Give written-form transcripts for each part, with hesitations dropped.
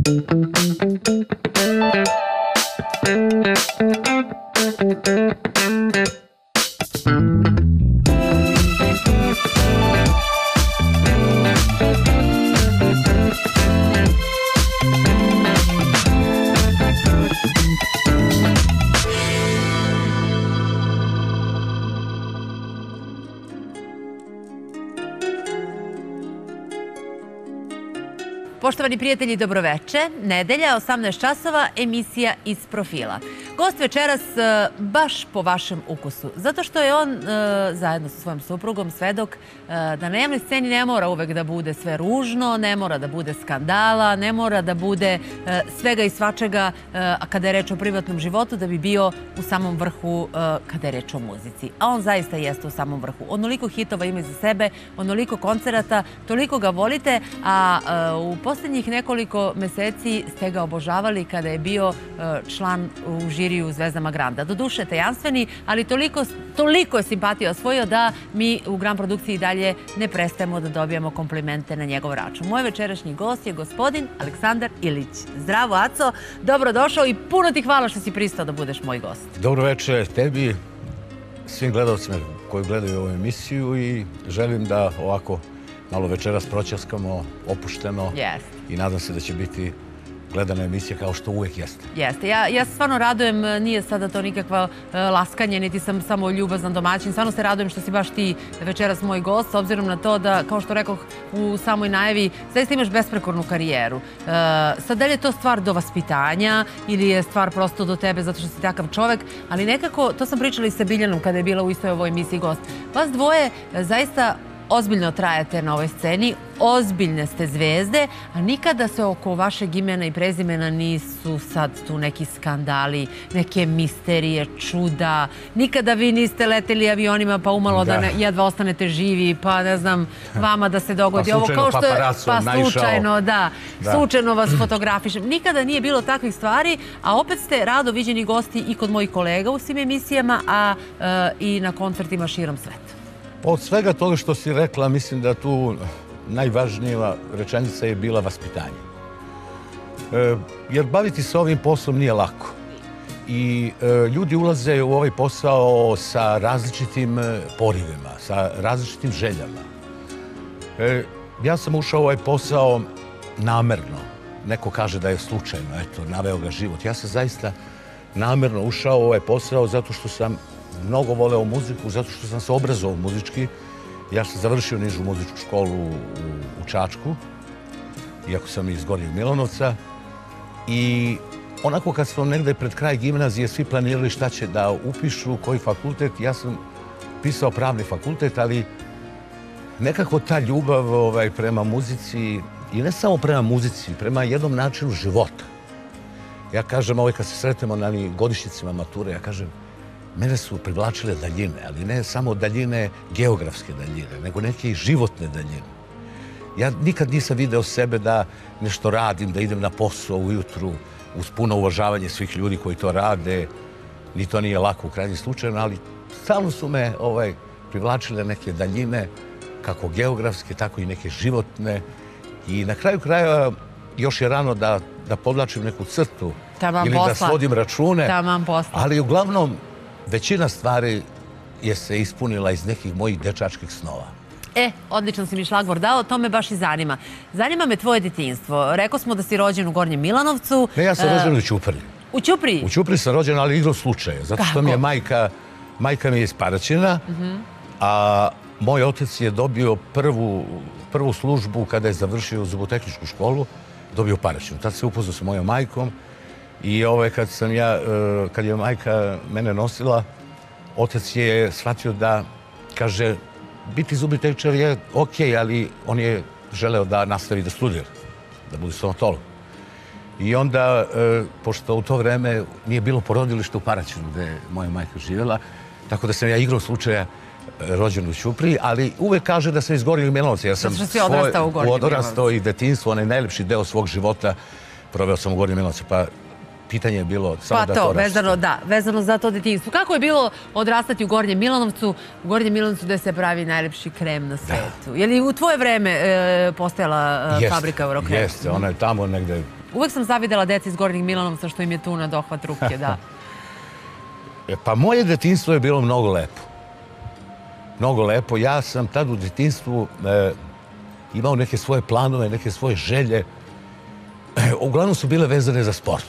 Poštovani prijatelji, dobroveče. Nedelja, 18 časova, emisija Iz profila. Gost večeras baš po vašem ukusu. Zato što je on, zajedno sa svojim suprugom, svedok da na javnoj sceni ne mora uvek da bude sve ružno, ne mora da bude skandala, ne mora da bude svega i svačega kada je reč o privatnom životu, da bi bio u samom vrhu kada je reč o muzici. A on zaista jeste u samom vrhu. Onoliko hitova ima iza sebe, onoliko koncerata, toliko ga volite, a u posljednjih nekoliko meseci ste ga obožavali kada je bio član u žiriju u Zvezdama Granda. Doduše tajanstveni, ali toliko je simpatija osvojio da mi u Grand produkciji dalje ne prestajemo da dobijamo komplimente na njegov račun. Moj večerašnji gost je gospodin Aleksandar Ilić. Zdravo, Aco, dobrodošao i puno ti hvala što si pristao da budeš moj gost. Dobro večer tebi, svim gledalcima koji gledaju ovu emisiju i želim da ovako malo večeras proćaskamo, opušteno i nadam se da će biti gledana emisija kao što uvijek jeste. Jeste. Ja se stvarno radujem, nije sada to nikakva laskanje, niti sam samo ljubazan domaćin. Stvarno se radujem što si baš ti večeras moj gost, s obzirom na to da, kao što rekoh u samoj najavi, zaista imaš besprekornu karijeru. Sad, da li je to stvar do vaspitanja ili je stvar prosto do tebe zato što si takav čovek, ali nekako, to sam pričala i sa Biljanom kada je bila u istoj ovoj emisiji gost. Vas dvoje zaista ozbiljno trajate na ovoj sceni, ozbiljne ste zvezde, a nikada se oko vašeg imena i prezimena nisu sad tu neki skandali, neke misterije, čuda. Nikada vi niste leteli avionima pa umalo da jedva ostanete živi, pa ne znam, vama da se dogodi ovo. Kao što je, pa slučajno, da, slučajno vas fotografišem. Nikada nije bilo takvih stvari, a opet ste rado viđeni gosti i kod mojih kolega u svim emisijama, a i na koncertima širom sveta. Od svega toga što si rekla, mislim da tu najvažnija rečenica je bila vaspitanje. Jer baviti se ovim poslom nije lako. I ljudi ulaze u ovaj posao sa različitim porivima, sa različitim željama. Ja sam ušao u ovaj posao namerno. Neko kaže da je slučajno, eto, naveo ga život. Ja sam zaista namerno ušao u ovaj posao zato što sam mnogo voleo muziku, zato što sam se obrazovao muzički. Ja sam završio nižu muzičku školu u Čačku, iako sam iz Gornjeg Milanovca. I onako kad smo negde pred kraj gimnazije svi planirali šta će da upišu, koji fakultet, ja sam pisao pravni fakultet, ali nekako ta ljubav prema muzici, i ne samo prema muzici, prema jednom načinu života. Ja kažem, kad se sretemo na godišnjicima mature, ja kažem, mene su privlačile daljine, ali ne samo daljine, geografske daljine, nego neke životne daljine. Ja nikad nisam video sebe da nešto radim, da idem na posao ujutru uz puno uvažavanje svih ljudi koji to rade. Ni to nije lako u krajnjem slučaju, ali stalno su me privlačile neke daljine, kako geografske, tako i neke životne. I na kraju kraja još je rano da podlačim neku crtu ili da svodim račune, ali uglavnom većina stvari je se ispunila iz nekih mojih dečačkih snova. Odlično si mi šlagvor dao, to me baš i zanima. Zanima me tvoje detinjstvo. Rekao smo da si rođen u Gornjem Milanovcu. Ne, ja sam rođen u Ćupriji. U Ćupriji? U Ćupriji sam rođen, ali igrom slučaja. Zato što mi je majka mi je iz Paraćina, a moj otac je dobio prvu službu kada je završio zubotehničku školu, dobio u Paraćinu. Tad se upoznao sa mojom majkom. I kad je majka mene nosila, otac je shvatio da, kaže, biti zubni tehničar je okej, ali on je želeo da nastavi da studira, da bude stomatolog. I onda, pošto u to vreme nije bilo porodilište u Paraćinu gde je moja majka živjela, tako da sam ja igrom slučaja rođen u Ćupriji, ali uvek kaže da sam iz Gornjeg Milanovca. Ja sam odrastao i detinjstvo, onaj najlepši deo svog života proveo sam u Gornjem Milanovcu, pa pitanje je bilo samo da to raste. Vezano za to detinjstvo. Kako je bilo odrastati u Gornjem Milanovcu, gde se pravi najlepši krem na svetu? Je li u tvoje vreme postojala fabrika Eurokrema? Jeste, ona je tamo negde Uvek sam zavidela deci iz Gornjeg Milanovca što im je tu na dohvat ruke, da. Pa moje detinjstvo je bilo mnogo lepo. Mnogo lepo. Ja sam tad u detinjstvu imao neke svoje planove, neke svoje želje. Uglavnom su bile vezane za sport.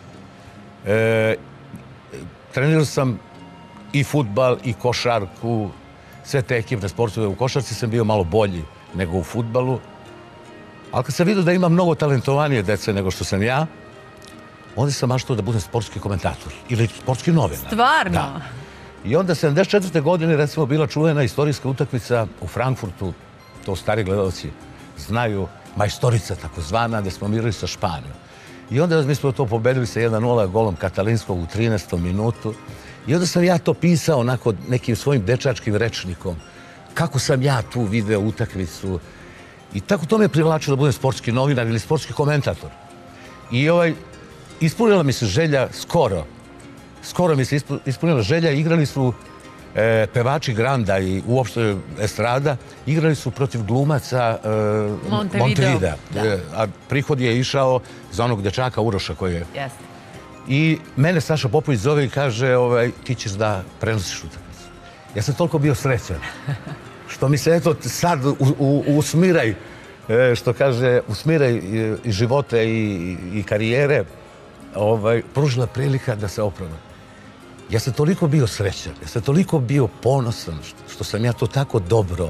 Trenirao sam i fudbal i košarku, sve te ekipne sportove. U košarci sam bio malo bolji nego u fudbalu. Ali kad sam vidio da ima mnogo talentovanije dece nego što sam ja, onda sam maštao da budem sportski komentator ili sportski novinar. Stvarno? Da. I onda 74. godine recimo bila čuvena istorijska utakmica u Frankfurtu, to stari gledalci znaju, majstorica takozvana, gde smo mirali sa Španijom. I onda mi smo to pobedili sa 1:0 golom Katalinskog u 13. minutu. I onda sam ja to pisao onako nekim svojim dečačkim rečnikom. Kako sam ja tu video utakmicu. I tako to me privlačilo da budem sportski novinar ili sportski komentator. I ispunila mi se želja skoro. Skoro mi se ispunila želja. Igrali su pevači Granda i uopšte estrada. Igrali su protiv glumaca Montevidea. A prihod je išao za onog dečaka Uroša koji je. Jeste. I mene Saša Popović zove i kaže ti ćeš da prenosiš utakmicu. Ja sam toliko bio srećan. Što mi se eto sad usmiraj, što kaže, usmiraj i živote i karijere, pružila prilika da se opravim. Ja sam toliko bio srećan, ja sam toliko bio ponosan što sam ja to tako dobro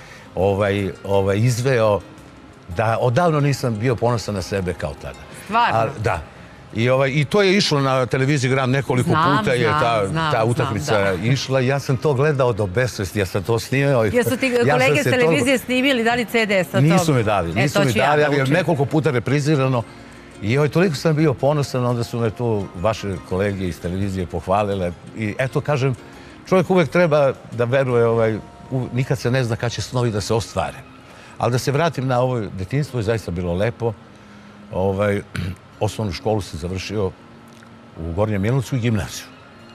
izveo da odavno nisam bio ponosan na sebe kao tada. Stvarno? Da. I to je išlo na televiziji Gram nekoliko puta je ta utakmica išla i ja sam to gledao do besvesti, ja sam to snimao. Jesu ti kolege s televizije snimili, dali CD sa tog? Nisu mi dali, ali je nekoliko puta reprizirano. I toliko sam bio ponosan, onda su me tu vaše kolege iz televizije pohvalile. I eto, kažem, čovjek uvek treba da veruje, nikad se ne zna kad će snovi da se ostvare. Ali da se vratim na ovo detinjstvo, je zaista bilo lepo. Osnovnu školu sam završio u Gornjem Milanovcu i gimnaziju.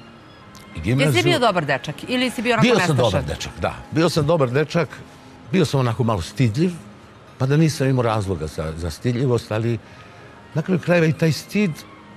Jesi bio dobar dečak ili si bio onako nestašan? Bio sam dobar dečak, da. Bio sam dobar dečak, bio sam onako malo stidljiv, pa da nisam imao razloga za stidljivost, ali na kraju krajeva i taj stid,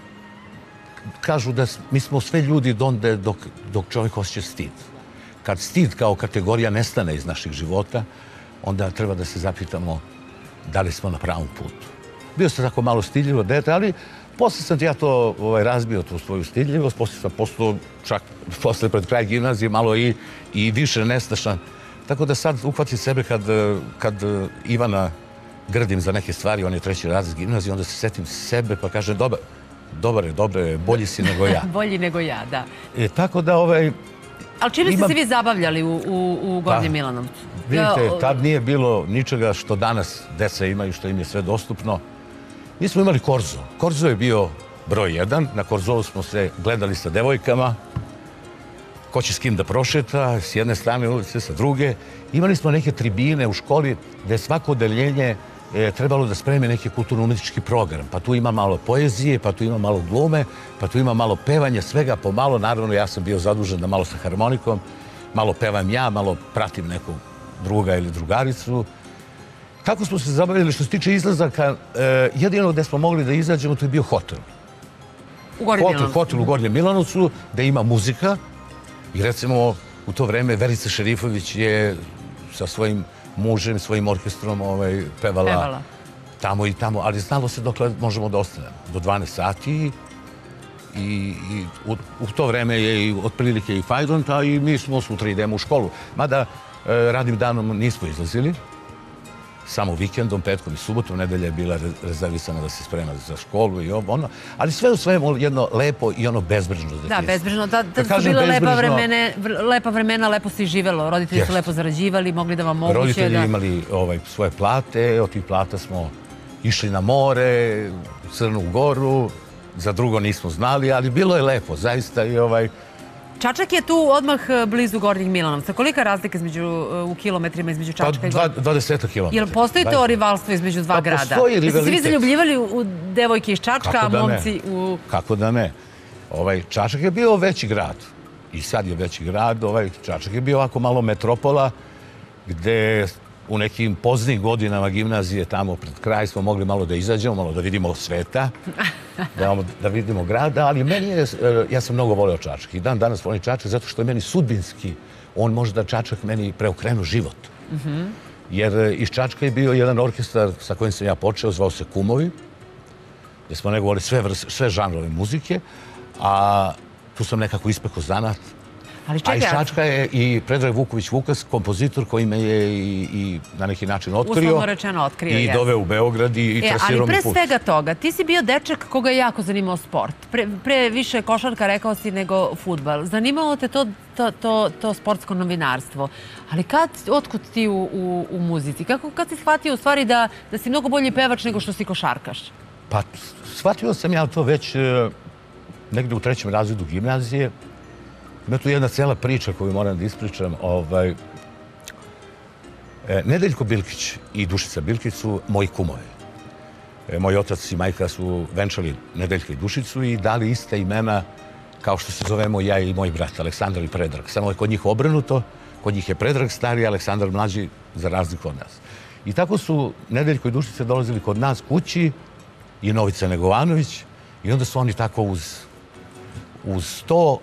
kažu da mi smo sve ljudi donde dok čovjek osjeća stid. Kad stid kao kategorija nestane iz naših života, onda treba da se zapitamo da li smo na pravom putu. Bio sam tako malo stidljivo dete, ali posle sam ja to razbio, tu svoju stidljivost, posle sam postao čak posle pred kraj gimnazije malo i više nestašan. Tako da sad uhvatim sebe kad Ivana grdim za neke stvari, on je 3. razred gimnazije, onda se setim sebe pa kažem dobar je, bolji si nego ja. Bolji nego ja, da. Tako da Ali čime ste se vi zabavljali u Gornjem Milanovcu? Vidite, tad nije bilo ničega što danas deca imaju, što im je sve dostupno. Mi smo imali Korzo. Korzo je bio broj 1. Na Korzovu smo se gledali sa devojkama. Ko će s kim da prošeta, s jedne strane ulice, sa druge. Imali smo neke tribine u školi gde svako odeljenje trebalo da spremi neki kulturno-umetički program. Pa tu ima malo poezije, pa tu ima malo glume, pa tu ima malo pevanja, svega pomalo. Naravno, ja sam bio zadužen da malo sa harmonikom, malo pevam ja, malo pratim nekog druga ili drugaricu. Kako smo se zabavili što se tiče izlazaka, jedino gde smo mogli da izađemo, to je bio hotel. U Gornjem Milanovcu? Hotel u Gornjem Milanovcu, gde ima muzika. I recimo, u to vreme Verica Šerifović je sa svojim mužem, svojim orkestrom pevala tamo i tamo, ali znalo se dokle možemo da ostanemo. Do 12 sati i u to vreme je otprilike i fajront, a i mi smo sutra idemo u školu. Mada radnim danom nismo izlazili, samo vikendom, petkom i subotom, nedelja je bila rezervisana da se sprema za školu i ono, ali sve u svemu jedno lepo i ono bezbrižno detinjstvo. Da, bezbrižno. Tad su bile lepa vremena, lepo se i živelo. Roditelji su lepo zarađivali, mogli da vam moguće. Roditelji imali svoje plate, od tih plata smo išli na more, u Crnu Goru, za drugo nismo znali, ali bilo je lepo, zaista i Čačak je tu odmah blizu Gornjeg Milanovca. Kolika je razlika u kilometrima između Čačka i Gornjeg? 20 kilometra. Jel postoji to rivalstvo između dva grada? Postoji rivalitet. Jeste svi zaljubljivali u devojke iz Čačka, a momci u... Kako da ne. Čačak je bio veći grad. I sad je veći grad. Čačak je bio ovako malo metropola gde u nekim poznim godinama gimnazije, tamo pred kraj smo mogli malo da izađemo, malo da vidimo sveta, da vidimo grada, ali meni je, ja sam mnogo voleo Čačak i dan danas volim Čačak zato što je meni sudbinski, on možda Čačak meni preokrenu život. Jer iz Čačka je bio jedan orkestar sa kojim sam ja počeo, zvao se Kumovi, gdje smo negovali sve žanrove muzike, a tu sam nekako ispekao zanat. A iz Čačka je i Predrag Vuković Vukas, kompozitor koji me je i na neki način otkrio. Uslovno rečeno otkrio, i doveo u Beograd i trasirao mi put. Ali pre svega toga, ti si bio dečak koga je jako zanimao sport. Pre više košarka, rekao si, nego fudbal. Zanimalo te to sportsko novinarstvo. Ali otkud ti u muzici? Kad si shvatio u stvari da si mnogo bolji pevač nego što si košarkaš? Pa, shvatio sam ja to već negde u 3. razredu gimnazije. Ima tu jedna cela priča koju moram da ispričam. Nedeljko Bilkić i Dušica Bilkić su moji kumovi. Moj otac i majka su venčali Nedeljka i Dušicu i dali iste imena kao što se zovemo ja i moj brat, Aleksandar i Predrag. Samo je kod njih obrnuto, kod njih je Predrag stari, Aleksandar mlađi, za razliku od nas. I tako su Nedeljko i Dušica dolazili kod nas kući i Novica Negovanović i onda su oni tako uz to,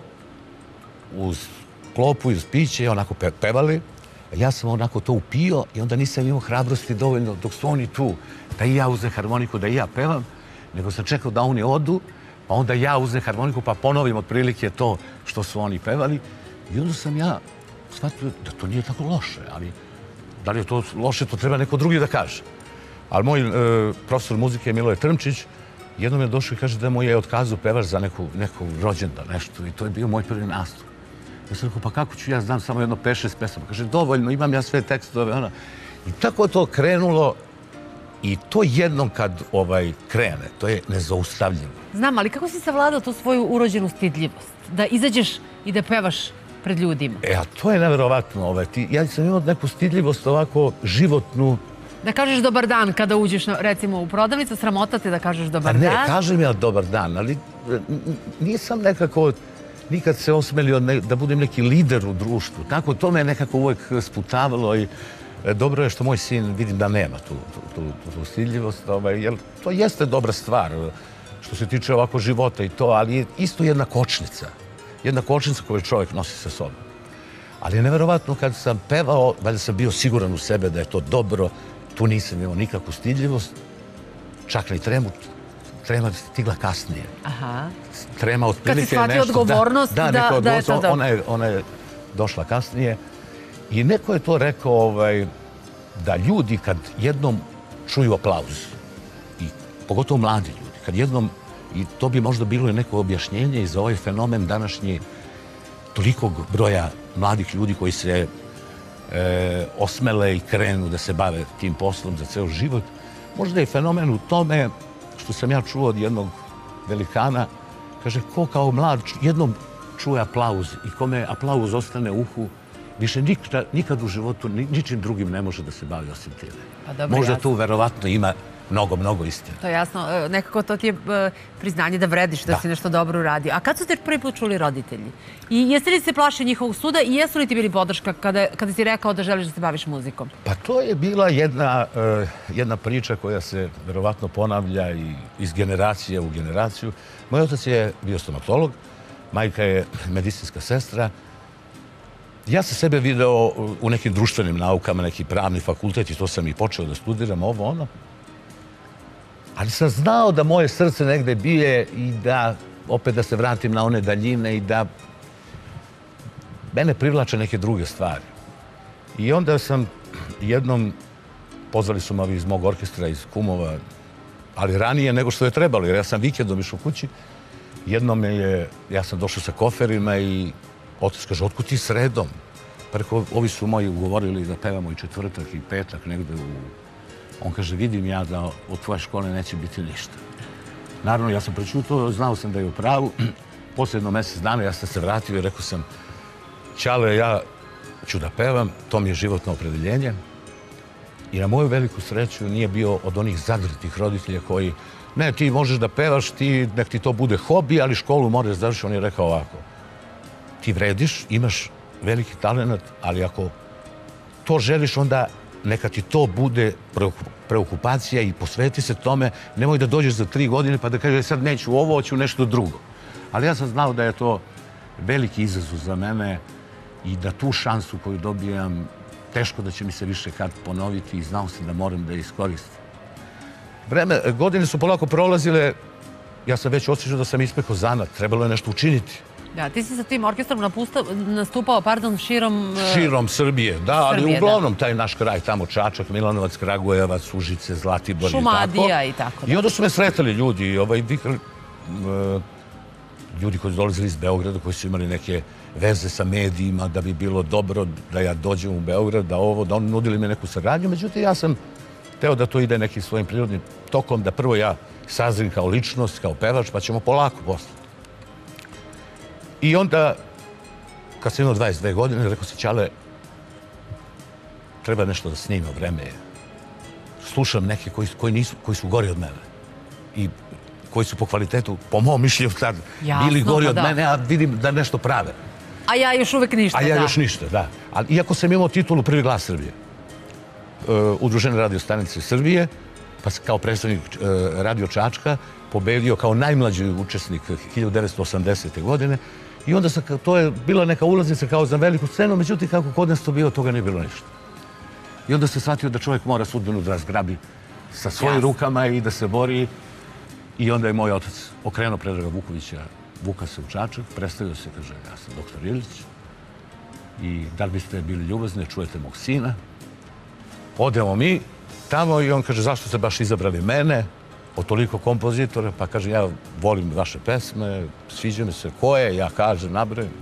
uz klopu i uz piće, onako pevali. Ja sam onako to upio i onda nisam imao hrabrosti dovoljno dok su oni tu, da i ja uzem harmoniku, da i ja pevam, nego sam čekao da oni odu, pa onda ja uzem harmoniku, pa ponovim otprilike to što su oni pevali. I onda sam ja shvatio da to nije tako loše, ali da li je to loše, to treba neko drugi da kaže. Ali moj profesor muzike Miloje Trmčić jednom je došao i kaže da mu je otkazao pevač za neku rođendan, nešto, i to je bio moj prvi nastup. Ja sam rekao, pa kako ću, ja znam samo jedno 5-6 pesama. Kaže, dovoljno, imam ja sve tekstove. I tako je to krenulo i to jednom kad krene, to je nezaustavljivo. Znam, ali kako si savladao tu svoju urođenu stidljivost? Da izađeš i da pevaš pred ljudima? A to je neverovatno. Ja sam imao neku stidljivost ovako životnu. Da kažeš dobar dan kada uđeš, recimo, u prodavnicu, sramota te da kažeš dobar dan? Ne, kažem ja dobar dan, ali nisam nekako nikad se osmelio da budem neki lider u društvu. Tako, to me nekako uvijek sputavalo i dobro je što moj sin, vidim da nema tu stidljivost, jer to jeste dobra stvar što se tiče ovako života i to, ali je isto jedna kočnica. Jedna kočnica koju čovjek nosi sa sobom. Ali je neverovatno kad sam pevao, valjda sam bio siguran u sebe da je to dobro, tu nisam imao nikakvu stidljivost, čak ni tremu. Trema stigla kasnije. Trema otprilike nešto... Kad si shvatio odgovornost da je to dobro. Ona je došla kasnije. I neko je to rekao da ljudi kad jednom čuju aplauz, i pogotovo mladi ljudi, kad jednom, i to bi možda bilo i neko objašnjenje i za ovaj fenomen današnji tolikog broja mladih ljudi koji se osmele i krenu da se bave tim poslom za ceo život, možda je fenomen u tome što sam ja čuo od jednog velikana, kaže, ko kao mlad jednom čuje aplauz i kome aplauz ostane u uhu, više nikad u životu ničim drugim ne može da se bavi osim time. Možda tu verovatno ima mnogo istine. To je jasno. Nekako to ti je priznanje da vrediš, da si nešto dobro uradio. A kad su te prvi put čuli roditelji? I jeste li se plašili njihovog suda i jesu li ti bili podrška kada si rekao da želiš da se baviš muzikom? Pa to je bila jedna priča koja se verovatno ponavlja iz generacije u generaciju. Moj otac je bio stomatolog, majka je medicinska sestra. Ja sam sebe video u nekim društvenim naukama, neki pravni fakultet i to sam i počeo da studiram, ono. Ali sam znao da moje srce negde bije i da, opet da se vratim na one daljine i da mene privlače neke druge stvari. I onda sam jednom, pozvali su me iz mog orkestra, iz Kumova, ali ranije nego što je trebalo, jer ja sam vikendom išao kući. Jednom ja sam došao sa koferima i otac kaže, otkud ti sredom? Pa rekao, ovi su moji ugovorili da pevamo i četvrtak i petak negde u... On kaže, vidim ja da od tvoje škole neće biti ništa. Naravno, ja sam prečutao, znao sam da je u pravu. Posle jedno mjesec dana ja sam se vratio i rekao sam, Ćale, ja ću da pevam, to mi je životno opredeljenje. I na moju veliku sreću nije bio od onih zadrtih roditelja koji, ne, ti možeš da pevaš, nek ti to bude hobi, ali školu moraš završiti. On je rekao ovako, ti vrediš, imaš veliki talent, ali ako to želiš, onda neka ti to bude preokupacija i posveti se tome, nemoj da dođeš za 3 godine pa da kažeš sad neću ovo, hoću nešto drugo. Ali ja sam znao da je to veliki izazov za mene i da tu šansu koju dobijam, teško da će mi se više kad ponoviti i znao sam da moram da je iskoristim. Godine su polako prolazile, ja sam već osjećao da sam ispekao zanat, trebalo je nešto učiniti. Da, ti si sa tim orkestrom nastupao, širom Srbije, da, ali uglavnom taj naš kraj, tamo Čačak, Milanovac, Kragujevac, Užice, Zlatibor i tako. Šumadija i tako. I onda su me sretali ljudi, ljudi koji su dolazili iz Beograda, koji su imali neke veze sa medijima, da bi bilo dobro da ja dođem u Beograd, da oni nudili mi neku saradnju, međutim ja sam teo da to ide nekim svojim prirodnim tokom, da prvo ja sazrim kao ličnost, kao pevač, pa ćemo polako posle. I onda, kad sam imao 22 godine, rekao se, Ćale, treba nešto da snima, vreme je. Slušam neke koji su gori od mene i koji su po kvalitetu, po mom mišljenju tad, bili gori od mene, a vidim da nešto prave. A ja još uvek ništa, da. A ja još ništa, da. Ali iako sam imao titulu Prvi glas Srbije, Udružene radio stanice Srbije, pa kao predstavnik Radio Čačka, pobedio kao najmlađi učesnik 1980. godine. I onda to je bila neka ulaznica kao za veliku scenu, međutim kako kod nas to bilo, toga nije bilo ništa. I onda se shvatio da čovjek mora sudbinu da razgrabi sa svojim rukama i da se bori. I onda je moj otac okrenuo Predraga Vukovića, Vuka se u Čačak, predstavio se, kaže, ja sam doktor Ilić i da li biste bili ljubazni, čujete mog sina. Odemo mi tamo i on kaže, zašto ste baš izabrali mene, od toliko kompozitora, pa kaže, ja volim vaše pesme, sviđa mi se koje, ja kažem, nabrojim.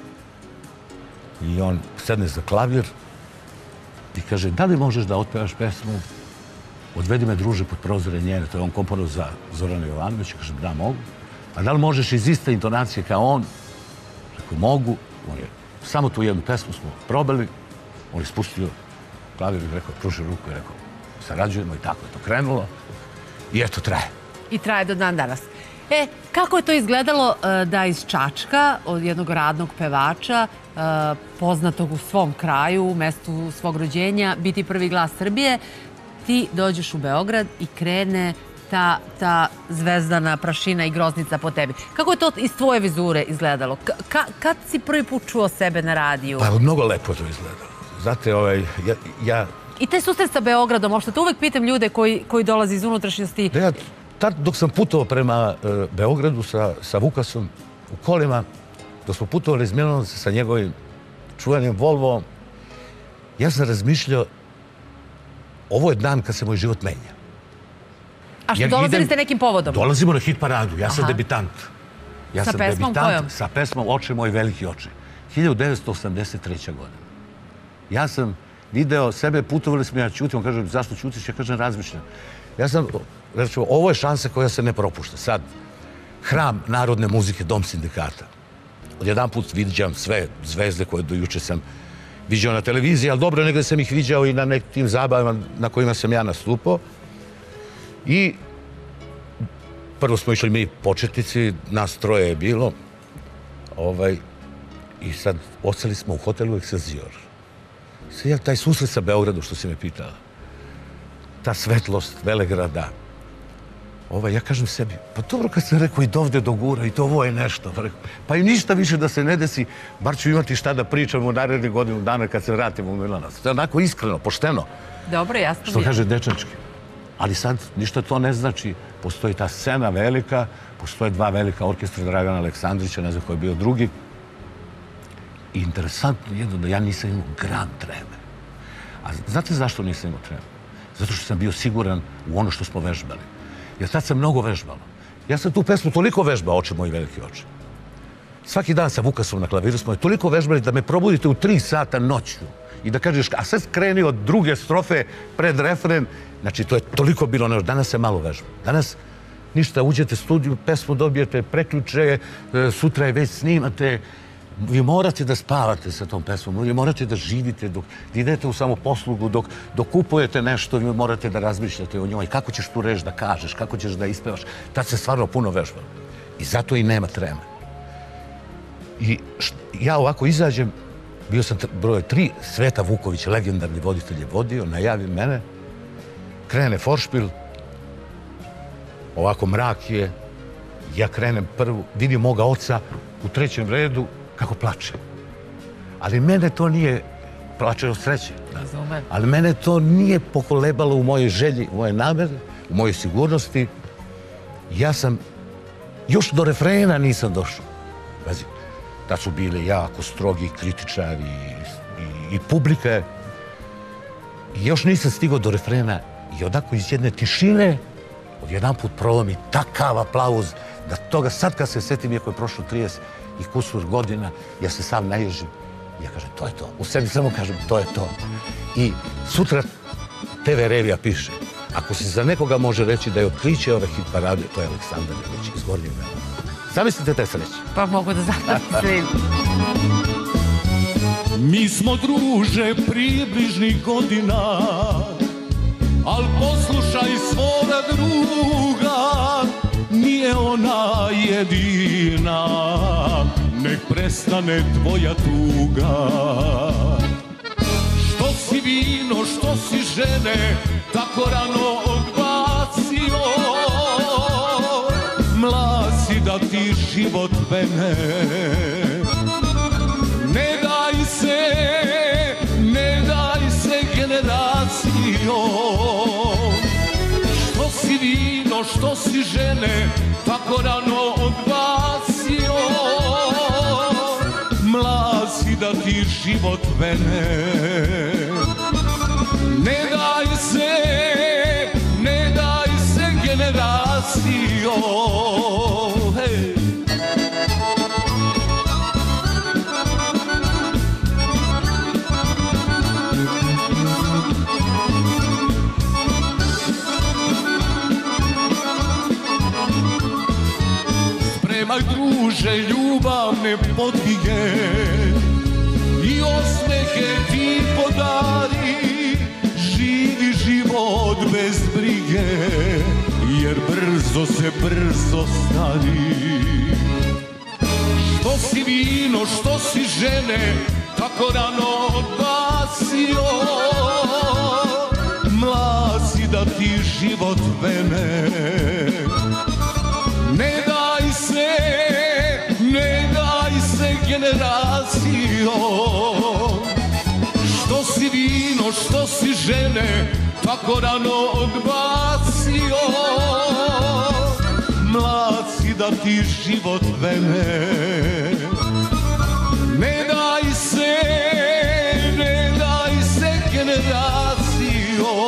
I on sedne za klavir i kaže, da li možeš da otpevaš pesmu Odvedi me druže pod prozore njene, to je on komponovao za Zorana Jovanovića, kaže, da, mogu. A da li možeš iz iste intonacije kao on? Rekao, mogu. On je samo tu jednu pesmu smo probali, on je spustio klavir i rekao, pružio ruku i rekao, sarađujemo i tako je to krenulo. I eto, traje. I traje do dan danas. Kako je to izgledalo da iz Čačka, od jednog radnog pevača, poznatog u svom kraju, u mestu svog rođenja, biti Prvi glas Srbije, ti dođeš u Beograd i krene ta zvezdana prašina i groznica po tebi. Kako je to iz tvoje vizure izgledalo? Kad si prvi put čuo sebe na radiju? Pa, mnogo lepo to izgledalo. Znate, ja... I taj susret sa Beogradom, možda te uvek pitam ljude koji dolaze iz unutrašnjosti. Ja, tad dok sam putovao prema Beogradu sa Vukasom u kolima, dok smo putovali iz Milanovca sa njegovim čuvanim Volvom, ja sam razmišljao, ovo je dan kad se moj život menja. A što, dolazili ste nekim povodom? Dolazimo na hit paradu, ja sam debitant. Sa pesmom kojom? Sa pesmom Oče moji veliki oči. 1983. godina. Ja sam video sebe, putovali smo, ja ćutim, on kaže, zašto ćutiš? Ja kažem, razmišljam. Ja sam, rečeo, ovo je šansa koja se ne propušta. Sad, hram narodne muzike, Dom sindikata. Odjedan put viđam sve zvezde koje do juče sam viđao na televiziji, ali dobro, negde sam ih viđao i na nekim zabavama na kojima sam ja nastupao. I prvo smo išli mi početnici, nas troje je bilo. I sad ostali smo u hotelu Excelsior. Sad taj susret sa Beogradom, što si me pitala, ta svetlost Velegrada, ja kažem sebi, pa dobro kad sam rekao i dovde do gura i to ovo je nešto, pa i ništa više da se ne desi, bar ću imati šta da pričam u narednih godinu dana kad se vratim u Milanovac. To je onako iskreno, pošteno. Dobro, jasno. Što kaže dečački. Ali sad ništa to ne znači. Postoji ta scena velika, postoje 2 velika orkestra Dragana Aleksandrića, ne znam koji je bio drugi. I interesantno jedno da ja nisam imao gram treme. A znate zašto nisam imao treme? Zato što sam bio siguran u ono što smo vežbali. Jer tad sam mnogo vežbalo. Ja sam tu pesmu toliko vežbao, Oče moji veliki oči. Svaki dan sa Vukasom na klaviru smo je toliko vežbali da me probudite u 3 sata noću i da kažeš, a sad skreni od druge strofe pred refren. Znači, to je toliko bilo nešto. Danas se malo vežba. Danas ništa, uđete u studiju, pesmu dobijete, preključe, sutra je već snimate. Vi morate da spavate sa tom pesmom, vi morate da živite dok idete u samoposlugu, dok kupujete nešto, vi morate da razmišljate o njoj, kako ćeš tu reč da kažeš, kako ćeš da ispevaš. Tad se stvarno puno vežba. I zato i nema treme. I ja ovako izađem bio sam broj 3, Sveta Vuković, legendarni voditelj je vodio, najavi mene, krene foršpil, ovako mrak je, ja krenem prvu, vidim moga oca u 3. redu kako plače. Ali mene to nije, plače od sreće, ali mene to nije pokolebalo u mojoj želji, u moje namere, u mojoj sigurnosti. Ja sam, još do refrena nisam došao. Pazi, tad su bili jako strogi kritičari i publika. I još nisam stigao do refrena i onako iz jedne tišine odjedan put prolomi takav aplauz da toga sad kad se setim, iako je prošlo 30 i kusur godina, ja se sam naježim. Ja kažem, to je to. U sebi samo kažem, to je to. I sutra TV revija piše, ako se za nekoga može reći da je otkriće ove hit parade, to je Aleksandar Ilić iz Gornjeg Vela. Zamislite te sreće. Pa mogu da zamislim. Mi smo druže prije bližnih godina, al poslušaj svoga druga, nije ona jedina, nek prestane tvoja tuga. Što si vino, što si žene, tako rano odbacio, mlad si da ti život pene. Ne daj se generacijo, što si vino, što si žene, tako rano odbacio, mlad si da ti život vene. Ne daj se generacijo, hej. Spremaj druže ljubavne podvige i osmehe ti podari, živi život bez brige, jer brzo se brzo stari. Što si vino, što si žene, tako rano odbacio, mlad si da ti život vene. Ne daj se generacijo, što si vino, što si žene, tako rano odbacio, mlad si da ti život vene. Ne daj se generacijo.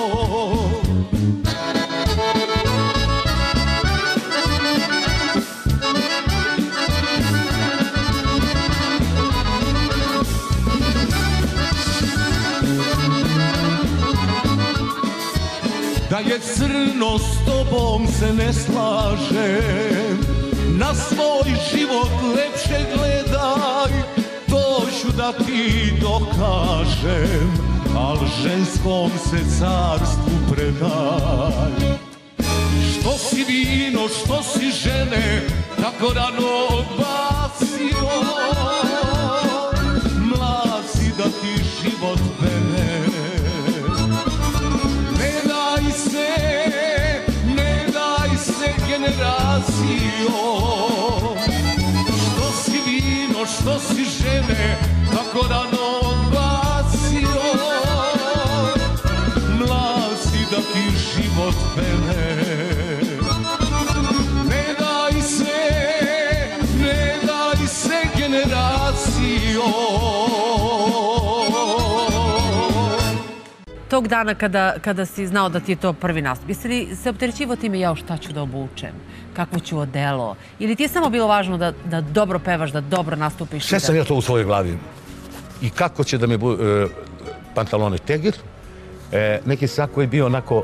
Da je crno s tobom se ne slažem, na svoj život lepše gledaj, to ću da ti dokažem, al ženskom se carstvu predaj. Što si vino, što si žene, tako rano odbacio, mlad si da ti život vene. Ne daj se generacijo, što si vino, što si žene, tako rano odbacio, mlad si da ti život vene. Ne daj se generacijo. Tog dana kada si znao da ti je to prvi nastup, jesi li se opterećivao time, jao šta ću da obučem, kakvo ću odelo? Ili ti je samo bilo važno da dobro pevaš, da dobro nastupiš? Sve sam ja to u svojoj glavi. I kako će da mi pantalone tegir, neki sako je bio onako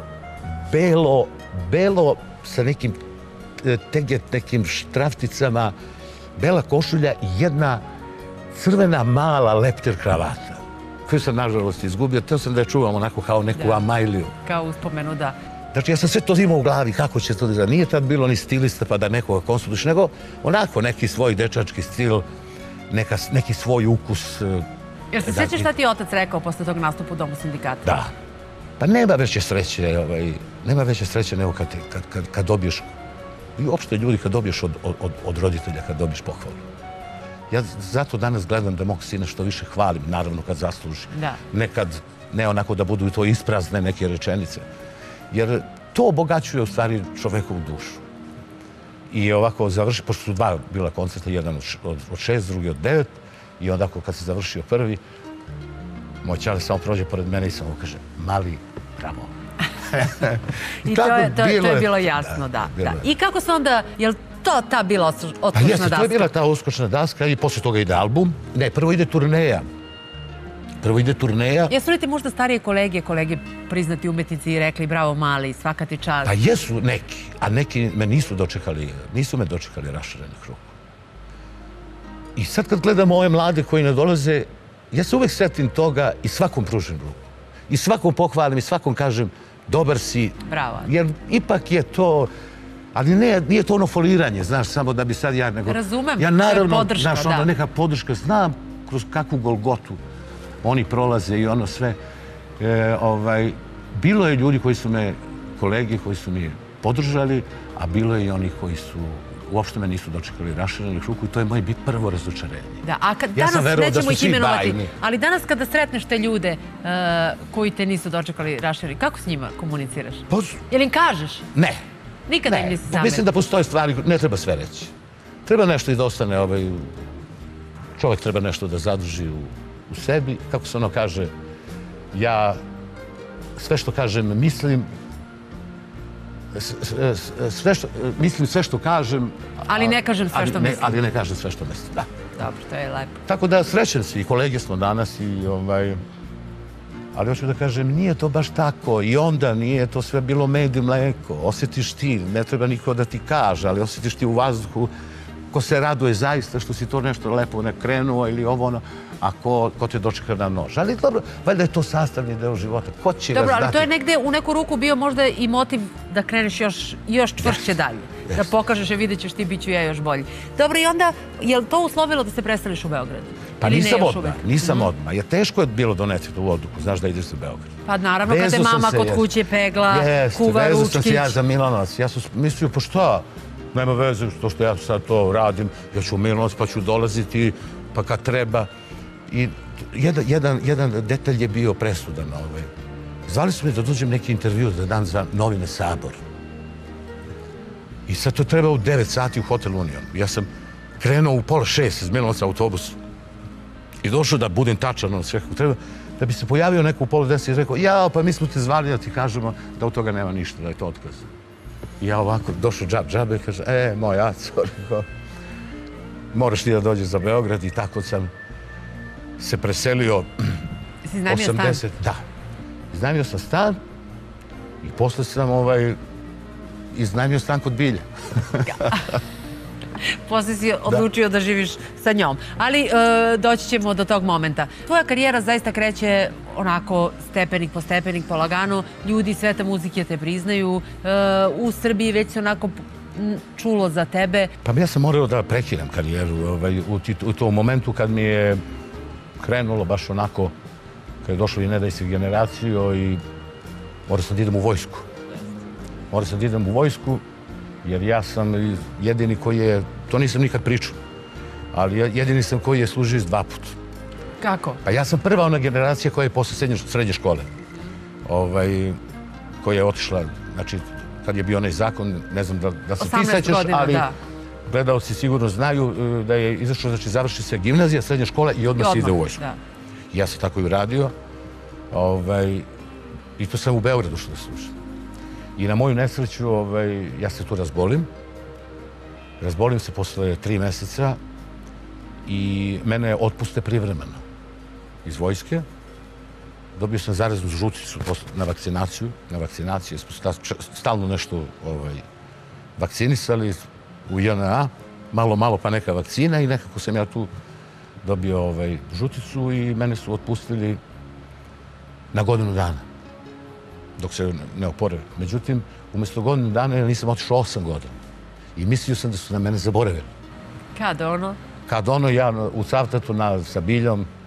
belo sa nekim tegir, nekim štrafticama, bela košulja i jedna crvena mala leptir kravata, koju sam nažalost izgubio. Teo sam da je čuvam onako kao neku amajliju. Kao uspomenu, da. Znači, ja sam sve to imao u glavi, kako će to da... Nije tad bilo ni stilista pa da nekoga konsultiš, nego onako neki svoj dečački stil, neki svoj ukus, Jel se sjećaš šta ti je otac rekao posle tog nastupa u Domu sindikata? Da. Pa nema veće sreće, nema veće sreće nego kad dobiješ, i uopšte ljudi kad dobiješ od roditelja, kad dobiješ pohvalu. Ja zato danas gledam da mog sina što više hvalim, naravno kad zasluži. Nekad, ne onako da budu to isprazne neke rečenice. Jer to obogaćuje u stvari čovekovu dušu. I ovako završi, pošto su dva bila koncerta, jedan od 6, drugi od 9, i onda kad se završio prvi, moj ćale samo prođe pored mene i samo kaže, mali, bravo. I to je bilo jasno, da. I kako se onda, je li to ta bila odskočna daska? Jeste, to je bila ta odskočna daska i posle toga ide album. Ne, prvo ide turneja. Jesu li ti možda starije kolege priznati umetnici i rekli bravo mali, svaka ti čast? Pa jesu neki, a neki me nisu me dočekali raširenih ruku. I sad kad gledam ove mlade koji ne dolaze, ja se uvek setim toga i svakom pružim ruku. I svakom pohvalim i svakom kažem dobar si. Bravo. Jer ipak je to, ali nije to ono foliranje, znaš, samo da bi sad ja nego... Razumem, ja naravno, znaš, onda podrška, neka podrška, znam kroz kakvu golgotu oni prolaze i ono sve. Bilo je ljudi koji su me, kolege koji su mi podržali, a bilo je i oni koji su uopšte me nisu dočekali raširenih ruku i to je moje prvo razočarenje. Da, a danas nećemo ih imenovati, ali danas kada sretneš te ljude koji te nisu dočekali raširenih, kako s njima komuniciraš? Jel im kažeš? Ne. Nikada im nisi zamerila? Mislim da postoje stvari, ne treba sve reći. Treba nešto i da ostane, čovjek treba nešto da zadrži u sebi. Kako se ono kaže, ja sve što kažem mislim, mislim sve što kažem... Ali ne kažem sve što mislim. Ali ne kažem sve što mislim, da. Dobro, to je lepo. Tako da srećen si, i kolege smo danas ali hoću da kažem, nije to baš tako i onda nije to sve bilo med i mleko. Osjetiš ti, ne treba niko da ti kaže, ali osjetiš ti u vazduhu ko se raduje zaista što si to nešto lepo krenuo ili ovo ono, a ko te dočeka na nož. Ali dobro, valjda je to sastavni deo života. Ko će ga znati? Dobro, ali to je negde u neku ruku bio možda i motiv da kreneš još čvršće dalje. Da pokažeš, vidjet ćeš ti, bit ću ja još bolji. Dobro, i onda, je li to uslovilo da se preseliš u Beograd? Pa nisam odmah. Jer teško je bilo doneti tu odluku, znaš da ideš u Beograd. Pa naravno, kada je mama kod kuće pegla, kuva ručkić. Vezao sam se ja za Milanovac. Ja sam mislio, pa šta? Nema veze što ja sad to radim. Ja ću u Milanovac pa ću dolaziti, pa kad treba. I jedan detalj je bio presudan. Zvali su me da dođem neki intervju da dam za novine Sabor. I sad to treba u 9 sati u Hotel Union. Ja sam krenuo u 5:30 iz Milanovca autobusu i došao da budem tačan ono sve kako treba, da bi se pojavio neko u 9:30 i rekao, jao, pa mi smo te zvali da ti kažemo da od toga nema ništa, da je to otkaz. I ja ovako došao džabe i kaže, moj Aco, moraš ti da dođeš za Beograd i tako sam se preselio. Si iznajmio stan? Da. Iznajmio sam stan i posle sam iznajmio stan kod Bilja. Posle si odlučio da živiš sa njom. Ali doći ćemo do tog momenta. Tvoja karijera zaista kreće onako stepenik po stepenik, polagano. Ljudi sveta muzike te priznaju. U Srbiji već se onako čulo za tebe. Pa ja sam morao da prekidam karijeru u tom momentu kad mi je krenulo baš onako, kad je došlo i Ne daj se generaciju i morao sam da idem u vojsku. Jer ja sam jedini koji je, to nisam nikad pričao, ali jedini sam koji je služio 2 puta. Kako? Pa ja sam prva ona generacija koja je posle srednje škole, koja je otišla, znači, kad je bio onaj zakon, ne znam da se ti sećaš, ali gledalci sigurno znaju da je izašlo, znači, završi se gimnazija, srednja škola i odmah se ide u vojsku. Ja sam tako i uradio, i to sam u Beogradu što da služim. I na moju nesreću, ja se tu razbolim. Razbolim se posle 3 meseca i mene otpuste privremeno iz vojske. Dobio sam zaraznu žuticu na vakcinaciju. Smo stalno nešto vakcinisali u JNA. Malo pa neka vakcina i nekako sam ja tu dobio žuticu i mene su otpustili na godinu dana. Dok se ne oporavim. Međutim, umjesto godinu dana ja nisam otišao 8 godina. I mislio sam da su na mene zaboravili. Kad ono? Kad ono, ja u Cavtatu sa Biljom,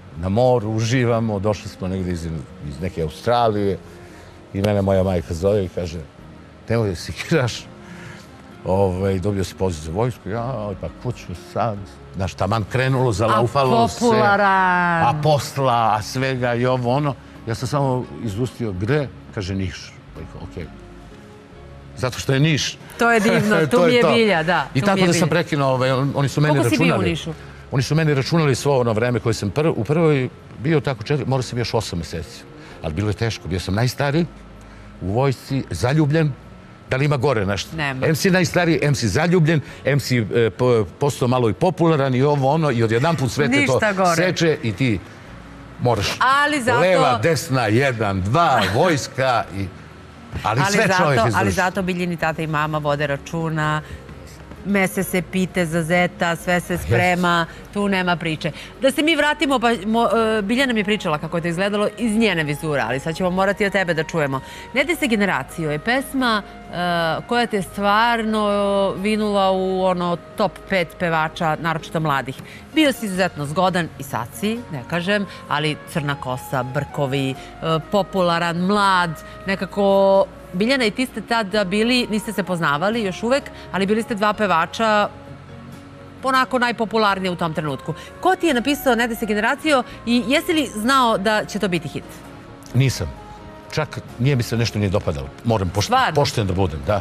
na moru, uživamo, došli smo negdje iz neke Australije i mene moja majka zove i kaže, nemoj da si kiraš, dobio si poziv za vojsku, pa kuću sad, znaš, taman krenulo, zalaufalo se. Popularan. A posla, a svega i ovo, ono. Ja sam samo izustio gde, kaže Niš. Okej. Zato što je Niš. To je divno, tu mi je bilja, da. I tako da sam prekinuo, oni su meni računali. Koliko si bio u Nišu? Oni su meni računali svo ono vreme koje sam u prvoj bio tako 4, morao sam još 8 meseci. Ali bilo je teško, bio sam najstariji u vojsci, zaljubljen. Da li ima gore nešto? Nema. M si najstariji, M si zaljubljen, M si postao malo i popularan i ovo ono i odjedanput sve te to seče i ti moraš leva, desna, 1, 2, vojska i... Ali sve čovjek izdrži. Ali zato Biljini tata i mama vode računa, mese se pite za zeta, sve se sprema, tu nema priče. Da se mi vratimo, pa Biljana mi je pričala kako je to izgledalo iz njene vizure, ali sad ćemo morati od tebe da čujemo. Ne di se generacijo je pesma koja te stvarno vinula u top 5 pevača, naročito mladih. Bio si izuzetno zgodan i sad si, ne kažem, ali crna kosa, brkovi, popularan, mlad, nekako... Biljana i ti ste tada bili, niste se poznavali još uvek, ali bili ste dva pevača onako najpopularnije u tom trenutku. Ko ti je napisao Ne di se generacijo i jesi li znao da će to biti hit? Nisam. Čak nije mi se nešto nije dopadalo. Moram pošten da budem, da.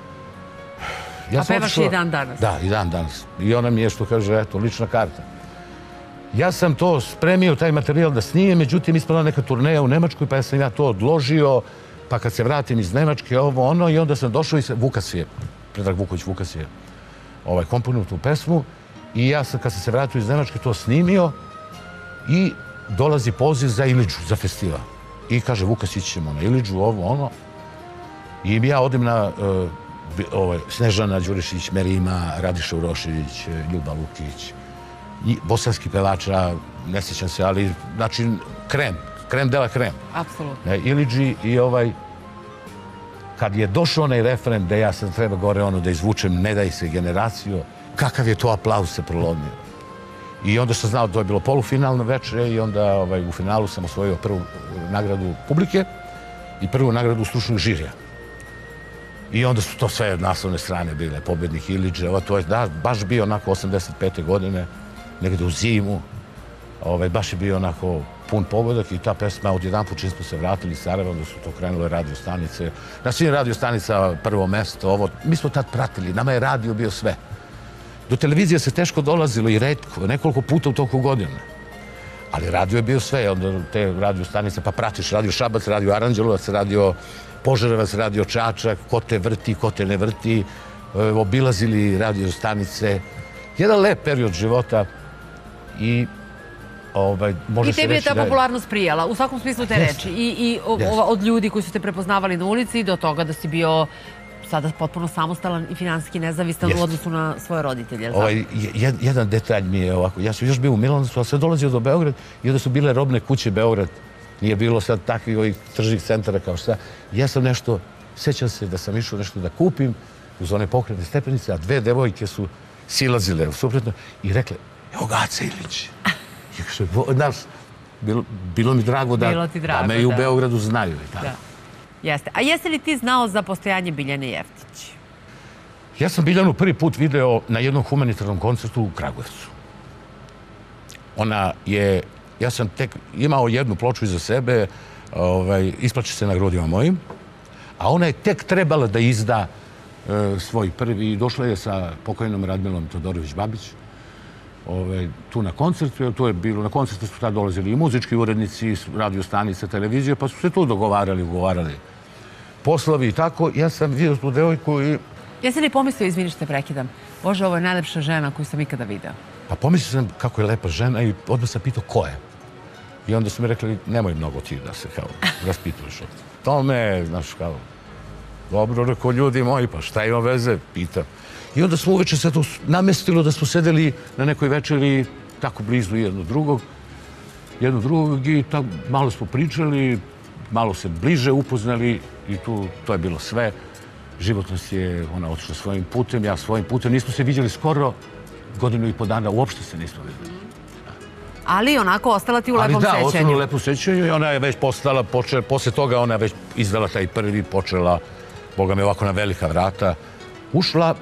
A pevaš i dan danas? Da, i dan danas. I ona mi je što kaže, eto, lična karta. Ja sam to spremio, taj materijal da snijem, međutim ispala neka turneja u Nemačkoj, pa ja sam ja to odložio. Pa kad se vratim iz Nemačke, ovo ono, i onda sam došao i Vukas je, Predrag Vuković Vukas je komponovao tu pesmu i ja sam kad sam se vratio iz Nemačke to snimio i dolazi poziv za Ilidžu, za festival. I kaže, Vukas, ići ćemo na Ilidžu, ovo ono. I ja odem na Snežana Đurišić, Merima, Radiša Urošević, Ljuba Lukić, bosanski pevača, ne sjećam se, ali znači krem dela krem. Apsolutno. Ilidži i kad je došao onaj refren da ja sam treba gore da izvučem Ne daj se generaciju, kakav je to aplauz se prolomio. I onda sam znao da to je bilo polufinalno večer i onda u finalu sam osvojio prvu nagradu publike i prvu nagradu stručnog žirija. I onda su to sve naslovne strane bile, pobednik Ilidže, to je baš bio onako 85. godine, negde u zimu, baš je bio onako pun pogodak i ta pesma odjedanput čim smo se vratili iz Sarajeva, onda su to krenule radio stanice. Na svim radio stanica prvo mesto, mi smo tad pratili, nama je radio bio sve. Do televizije se teško dolazilo i retko, nekoliko puta u toku godine. Ali radio je bio sve, onda te radio stanice, pa pratiš radio Šabac, radio Aranđelovac, radio Požarevac, radio Čačak, ko te vrti, ko te ne vrti, obilazili radio stanice. Jedan lep period života i I tebi je ta popularnost prijela, u svakom smislu te reči. I od ljudi koji su te prepoznavali na ulici do toga da si bio sada potpuno samostalan i finansijski nezavistan u odnosu na svoje roditelje. Jedan detalj mi je ovako. Ja sam još bio u Milanovcu, ali sam dolazio do Beograd i onda su bile robne kuće Beograd. Nije bilo sad takvih tržnih centara kao šta. Ja sam nešto, sećam se da sam išao nešto da kupim uz one pokretne stepenice, a dve devojke su silazile u suprotno i rekle, evo ga Aca Ilić. Bilo mi drago da me i u Beogradu znaju. Jeste. A jesi li ti znao za postojanje Biljane Jeftić? Ja sam Biljanu prvi put video na jednom humanitarnom koncertu u Kragujevcu. Ja sam tek imao jednu ploču iza sebe, isplače se na grudima mojim, a ona je tek trebala da izda svoj prvi, došla je sa pokojnom Radmilom Todorović-Babić, tu na koncertu, to je bilo, na koncertu su tada dolazili i muzički urednici, radio stanice, televizije, pa su se tu dogovarali, ugovarali poslovi i tako. Ja sam vidio tu devojku i... Jesi li pomislio, izvini što te prekidam, Bože, ovo je najlepša žena koju sam ikada video? Pa pomislio sam kako je lepa žena i odmah sam pitao ko je. I onda su mi rekli, nemoj mnogo ti da se raspituješ o tome, znaš kao, dobro, rekao, ljudi moji, pa šta ima veze, pitam. I onda smo uveče se to namestilo da smo sedeli na nekoj večeri tako blizu jedno drugog i malo smo pričali, malo se bliže upoznali i to je bilo sve. Životnost je ona otišla svojim putem, ja svojim putem. Nismo se vidjeli skoro 1.5 dana, uopšte se nismo vidjeli. Ali onako ostala ti u lepom sećanju. Ali da, ostala u lepom sećanju i ona je već postala, posle toga ona je već izdala taj prvi, počela, Boga me, ovako na velika vrata, ušla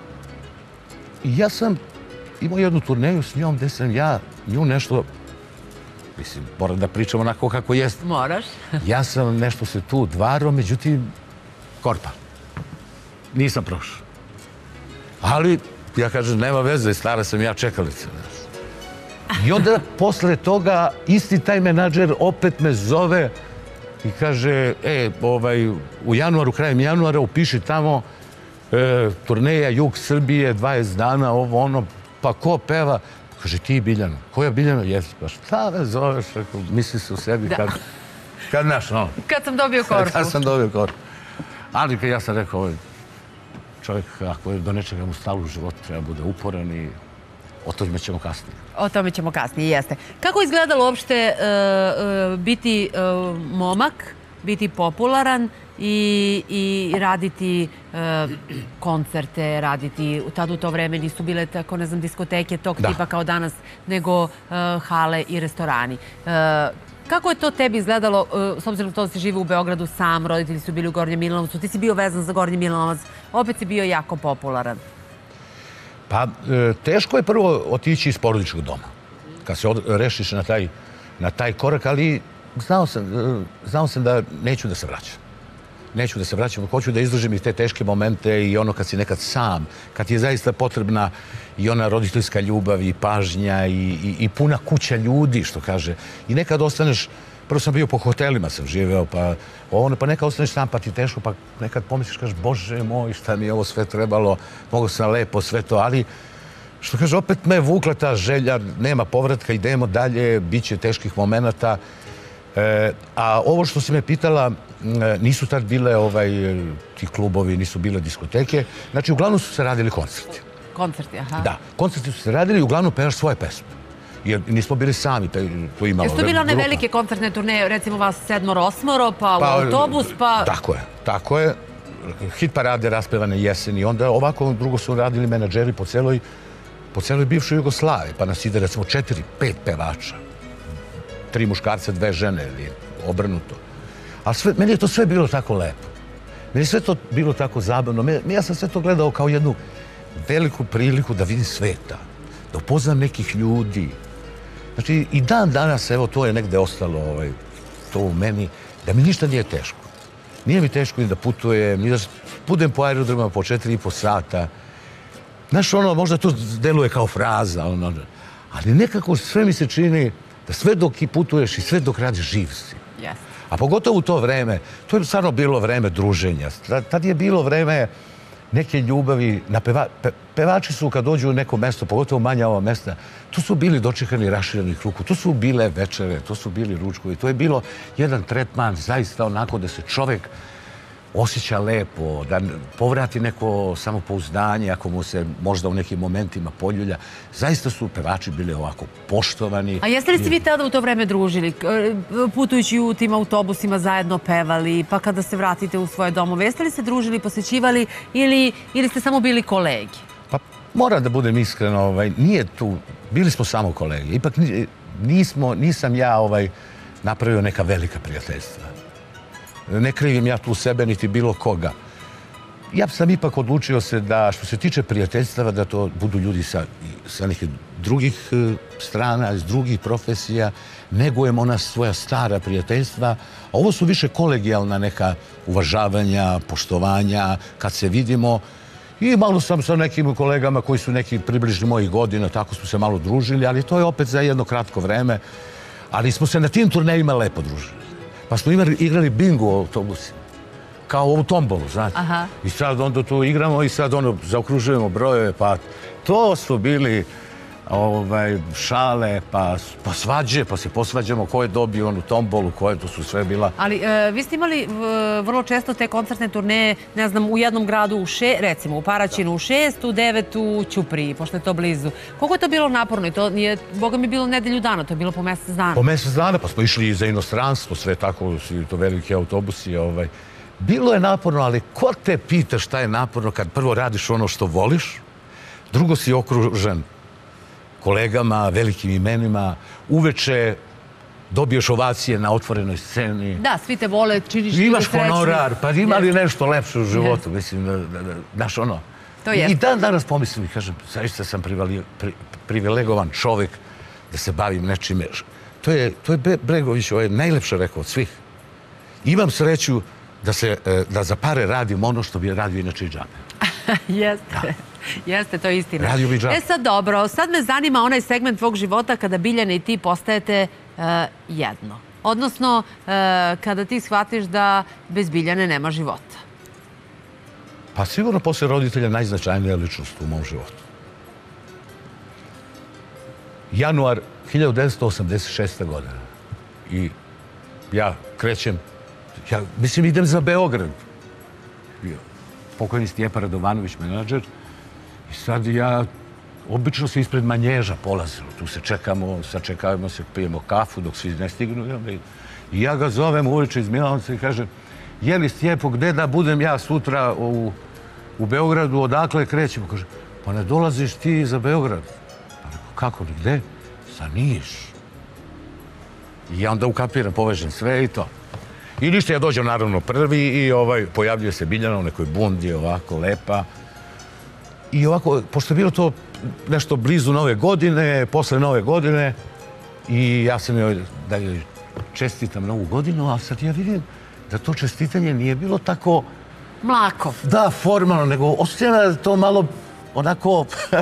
i ja sam imao jednu turneju s njom gde sam ja nju nešto, mislim, moram da pričam onako kako jest. Moraš. Ja sam nešto se tu dvarao, međutim, korpa. Nisam prošao. Ali, ja kažem, nema veze, stara sam ja čekalica. I onda, posle toga, isti taj menadžer opet me zove i kaže, u januaru, krajem januara, upiši tamo turneja Jug Srbije, 20 dana, ovo, ono, pa ko peva? Kaže, ti Biljana. Koja Biljana? Jesi, pa šta me zoveš? Misli se u sebi kad naš, ono. Kad sam dobio korpu. Kad sam dobio korpu. Ali ja sam rekao, čovjek, ako je do nečega mu stalo u životu, treba bude uporan i o tome ćemo kasnije. O tome ćemo kasnije, jeste. Kako je izgledalo uopšte biti momak, biti popularan i raditi koncerte, raditi, tad u to vreme nisu bile tako, ne znam, diskoteke tog tipa kao danas, nego hale i restorani. Kako je to tebi izgledalo, s obzirom to da si živi u Beogradu sam, roditelji su bili u Gornjem Milanovcu, ti si bio vezan za Gornji Milanovac, opet si bio jako popularan. Pa, teško je prvo otići iz porodičkog doma, kad se rešiš na taj korak, ali znao sam da neću da se vraćam. Neću da se vraćam, hoću da izdržim i te teške momente i ono kad si nekad sam, kad ti je zaista potrebna i ona roditeljska ljubav i pažnja i puna kuća ljudi, što kaže. I nekad ostaneš, prvo sam bio po hotelima, sam živeo, pa nekad ostaneš sam, pa ti teško, pa nekad pomisliš, kažeš, Bože moj, šta mi je ovo sve trebalo, mogu sam lepo sve to, ali što kaže, opet me vukla ta želja, nema povratka, idemo dalje, bit će teških momenata. A ovo što si me pitala, nisu tad bile ti klubovi, nisu bile diskoteke. Znači, uglavnom su se radili koncerti. Koncerti, aha. Da, koncerti su se radili i uglavnom pevaš svoje pesme. Jer nismo bili sami, tu imalo grupa. Jesu bile one velike koncertne turneje, recimo vas 7-8, pa u autobus, pa... Tako je. Hit parade raspevane jeseni. Onda ovako drugo su radili menadžeri po celoj bivšoj Jugoslaviji. Pa nas ide, recimo, 4-5 pevača. 3 muškarca, 2 žene ili obrnuto. Ali meni je to sve bilo tako lepo. Meni je sve to bilo tako zabavno. Ja sam sve to gledao kao jednu veliku priliku da vidim sveta, da upoznam nekih ljudi. Znači, i dan danas, evo, to je negde ostalo, to u meni, da mi ništa nije teško. Nije mi teško ni da putujem, ni da budem po aerodromima po 4,5 sata. Znaš, ono, možda to deluje kao fraza, ali nekako sve mi se čini da sve dok i putuješ i sve dok radiš, živ si. A pogotovo u to vreme, to je stvarno bilo vreme druženja. Tad je bilo vreme neke ljubavi. Pevači su kad dođu u neko mesto, pogotovo manja ova mesta, tu su bili dočekani raširenih ruku, tu su bile večere, tu su bili ručkovi. To je bilo jedan tretman zaista onako da se čovek osjeća lepo, da povrati neko samopouzdanje ako mu se možda u nekim momentima poljulja. Zaista su pevači bili ovako poštovani. A jeste li se vi tada u to vreme družili? Putujući u tim autobusima zajedno pevali, pa kada se vratite u svoje domove, jeste li se družili, posjećivali ili ste samo bili kolegi? Pa moram da budem iskren, nije tu, bili smo samo kolegi. Ipak nisam ja napravio neka velika prijateljstva. Ne krivim ja tu sebe niti bilo koga. Ja sam ipak odlučio se da, što se tiče prijateljstava, da to budu ljudi sa nekih drugih strana, iz drugih profesija. Negujemo ona svoja stara prijateljstva. A ovo su više kolegijalna neka uvažavanja, poštovanja, kad se vidimo. I malo sam sa nekim kolegama koji su neki približni mojih godina, tako smo se malo družili, ali to je opet za jedno kratko vreme. Ali smo se na tim turnejima lepo družili. Pa smo igrali bingo u autobusima, kao u tombolu, znate. I sad onda tu igramo i sad zaokružujemo brojeve, pa to su bili šale, pa svađe, pa se posvađamo ko je dobio onu tombolu, koje to su sve bila. Ali vi ste imali vrlo često te koncertne turneje, ne znam, u jednom gradu, recimo u Paraćinu u 6, u 9 u Ćupriji, pošto je to blizu. Koliko je to bilo naporno? I to nije, Boga mi, bilo nedelju dana, to je bilo po mesec dana. Po mesec dana, pa smo išli za inostranstvo, sve tako, svi to veliki autobusi. Bilo je naporno, ali ko te pita šta je naporno kad prvo radiš ono što voliš, drugo si okružen kolegama, velikim imenima. Uveče dobiješ ovacije na otvorenoj sceni. Da, svi te vole, činiš ljude Imaš srećni. honorar, pa ima li nešto lepše u životu, mislim, znaš ono. To jeste. I dan danas pomislim i kažem, zaista sam privilegovan čovjek da se bavim nečime. To je Bregović najlepše rekao od svih. Imam sreću da za pare radim ono što bi radio inače i džabe. Jeste. Jeste, to je istina. Radio bi džabe. E sad dobro, sad me zanima onaj segment tvog života kada Biljana i ti postajete jedno. Odnosno, kada ti shvatiš da bez Biljane nema života. Pa sigurno posle roditelja najznačajnija ličnost u mom životu. Januar 1986. godine. I ja krećem, mislim idem za Beograd. Pokojni Stjepan Radovanović, menadžer. I sad ja, obično se ispred Manježa polazilo. Tu se čekamo, sačekavamo se, pijemo kafu dok svi ne stignu. I ja ga zovem uveče iz Milanovca i kažem, je li Stjepo, gde da budem ja sutra u Beogradu, odakle krećemo? Kaže, pa ne dolaziš ti za Beograd. Pa rekao, kako, gde? Za Niš. I ja onda ukapiram, povežem sve i to. I ništa, ja dođem naravno prvi i pojavljuje se Biljana u nekoj bundi, ovako, lepa. I ovako, pošto je bilo to nešto blizu Nove godine, posle Nove godine, i ja sam joj da joj čestitam Novu godinu, a sad ja vidim da to čestitanje nije bilo tako... Mlako. Da, formalno, nego osjećam da je to malo onako...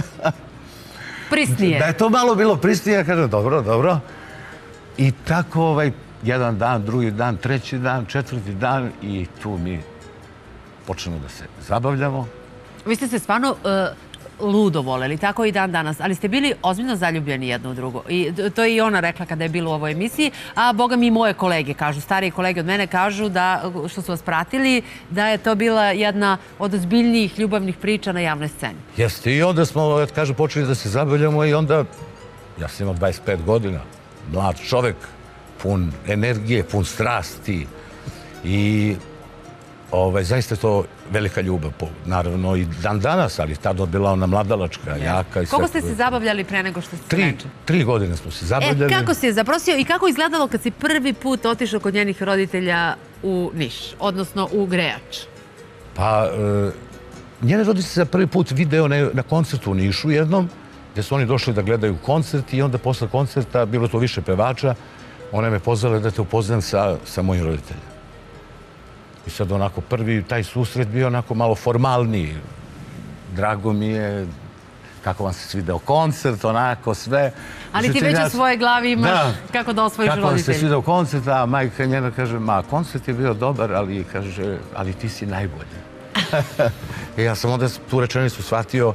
Prisnije. Da je to malo bilo prisnije, kažem, dobro, dobro. I tako jedan dan, drugi dan, treći dan, četvrti dan i tu mi počnemo da se zabavljamo. Vi ste se stvarno ludo voleli, tako i dan danas, ali ste bili ozbiljno zaljubljeni jedno u drugo. I to je i ona rekla kada je bilo u ovoj emisiji, a boga mi i moje kolege kažu, stariji kolege od mene kažu da, što su vas pratili, da je to bila jedna od ozbiljnijih ljubavnih priča na javnoj sceni. Jeste, i onda smo, kažu, počeli da se zabavljamo i onda, ja sam imao 25 godina, mlad čovek, pun energije, pun strasti i zaista je to velika ljubav, naravno i dan danas, ali tada je bila ona mladalačka, jaka i sve. Koliko ste se zabavljali pre nego što ste venčali? 3 godine smo se zabavljali. Kako si je zaprosio i kako izgledalo kad si prvi put otišao kod njenih roditelja u Niš, odnosno u Grejač? Pa, njene roditelji se prvi put video na koncertu u Nišu jednom, gdje su oni došli da gledaju koncert i onda posle koncerta, bilo to više pevača, ona me pozvala da te upoznam sa mojim roditeljima. I sad onako prvi taj susret bio onako malo formalniji. Drago mi je kako vam se svideo koncert, onako sve. Ali ti već u svojoj glavi imaš kako da osvojiš roditelji. Kako vam se svideo koncert, a majka njena kaže, ma koncert je bio dobar, ali kaže, ali ti si najbolji. I ja sam onda tu rečenicu shvatio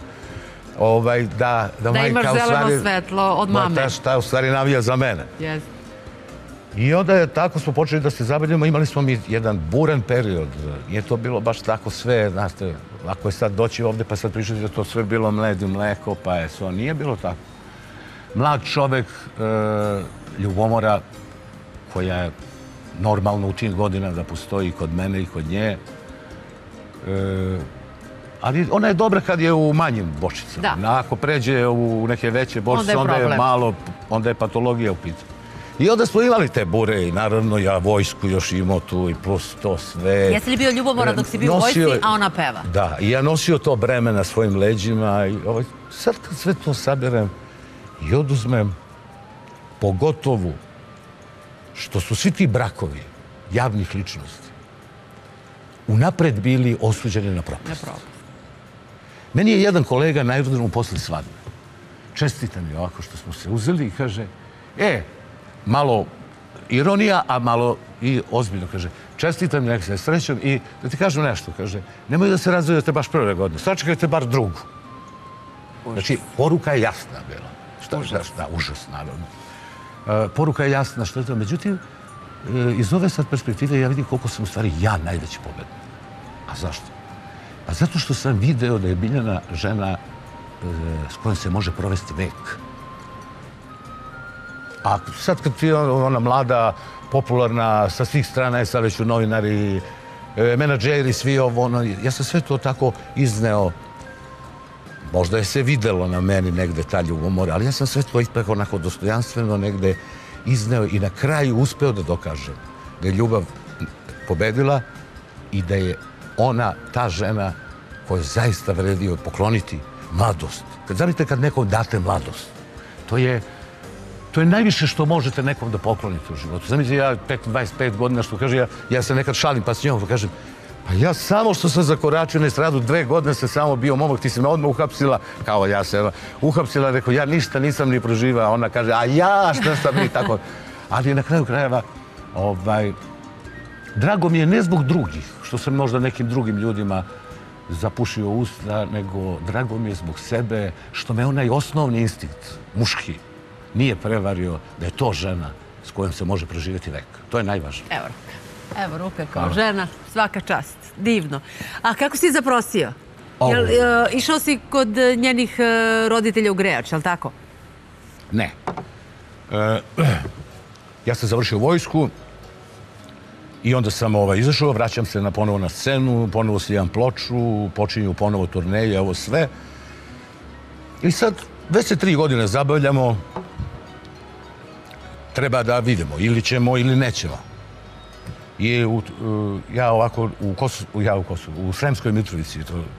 da majka imaš zeleno svetlo od mame. Šta u stvari navija za mene. Jeste. I onda tako smo počeli da se zabavljamo, imali smo mi jedan buran period. Nije to bilo baš tako sve, znate, lako je sad doći ovde pa sad pričati da to sve bilo med i mleko, pa je to. Nije bilo tako. Mlad čovek, ljubomora, koja je normalno u tim godinama da postoji i kod mene i kod nje. Ali ona je dobra kad je u manjim bočicama. Ako pređe u neke veće bočice, onda je patologija u pitanju. I onda smo imali te bure i naravno ja vojsku još imao tu i plus to sve. Jesi li bio ljubomora dok si bio u vojsci, a ona peva? Da, i ja nosio to breme na svojim leđima. Sad kad sve to saberem i oduzmem, pogotovo što su svi ti brakovi javnih ličnosti unapred bili osuđeni na propast. Meni je jedan kolega na aerodromu posle svadbe. Čestita mi ovako što smo se uzeli i kaže, malo ironija, a malo i ozbiljno, kaže, čestitam nek se srećom i da ti kažem nešto, kaže, nemoj da se razvijete baš prve godine, sačekajte bar drugu. Znači, poruka je jasna bila. Užas, naravno. Poruka je jasna što je to. Međutim, iz ove sad perspektive ja vidim koliko sam u stvari ja najveći pobednik. A zašto? Pa zato što sam video da je Biljana žena s kojom se može provesti vek. A sad kad ti ona mlada, popularna, sa svih strana je sad već u novinari, menadžeri, svi ovo, ja sam sve to tako izneo Možda je se videlo na meni negde ta ljubomora, ali ja sam sve to ipak onako dostojanstveno negde izneo i na kraju uspeo da dokažem da je ljubav pobedila i da je ona ta žena koju zaista vredi pokloniti mladost. Zamislite kad nekom date mladost. To je najviše što možete nekom da poklonite u životu. Zamislite, ja 25 godina što kaže, ja se nekad šalim pa s njom kažem, pa ja samo što sam zakoračio na estradu 2 godine sam samo bio momak, ti si me odmah uhapsila, kao ja se uhapsila, rekao, ja ništa nisam ni proživao, ona kaže, a ja šta sam ni tako. Ali na kraju krajeva, drago mi je ne zbog drugih, što sam možda nekim drugim ljudima zapušio usta, nego drago mi je zbog sebe, što me onaj osnovni instinkt, muški, nije prevario da je to žena s kojom se može preživjeti vek. To je najvažnije. Evo ruke kao žena, svaka čast. Divno. A kako si zaprosio? Išao si kod njenih roditelja u Grejač, je li tako? Ne. Ja sam završio vojsku i onda sam izašao, vraćam se ponovo na scenu, ponovo slijam ploču, počinju ponovo turneje, ovo sve. I sad, već se 3 godine zabavljamo, treba da vidimo, ili ćemo ili nećemo. I ja ovako u Sremskoj Mitrovici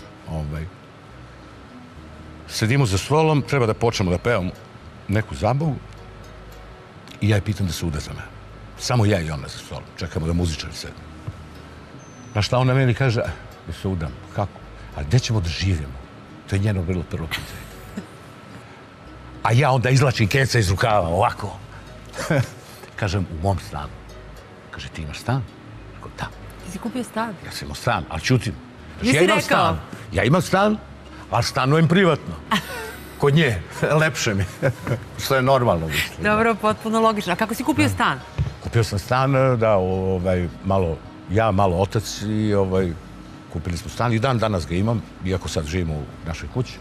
sedimo za stolom, treba da počnemo da pevamo neku zabavu i ja je pitam da se uda za mene. Samo ja i ona za stolom. Čekamo da muzičari sedem. Na šta ona meni kaže, da se udam. Kako? A gde ćemo da živimo? To je njeno bilo prvo pitanje. A ja onda izlačim keca iz rukava, ovako. Kažem, u mom stanu. Kaže, ti imaš stan? Rekao, da. Ti si kupio stan? Ja sam imao stan, ali čutim. Nisi rekao? Ja imam stan, ali stanujem privatno. Kod nje, lepše mi. Što je normalno, mislim. Dobro, potpuno logično. A kako si kupio stan? Kupio sam stan, da, malo otac i kupili smo stan i dan danas ga imam, iako sad živimo u našoj kući.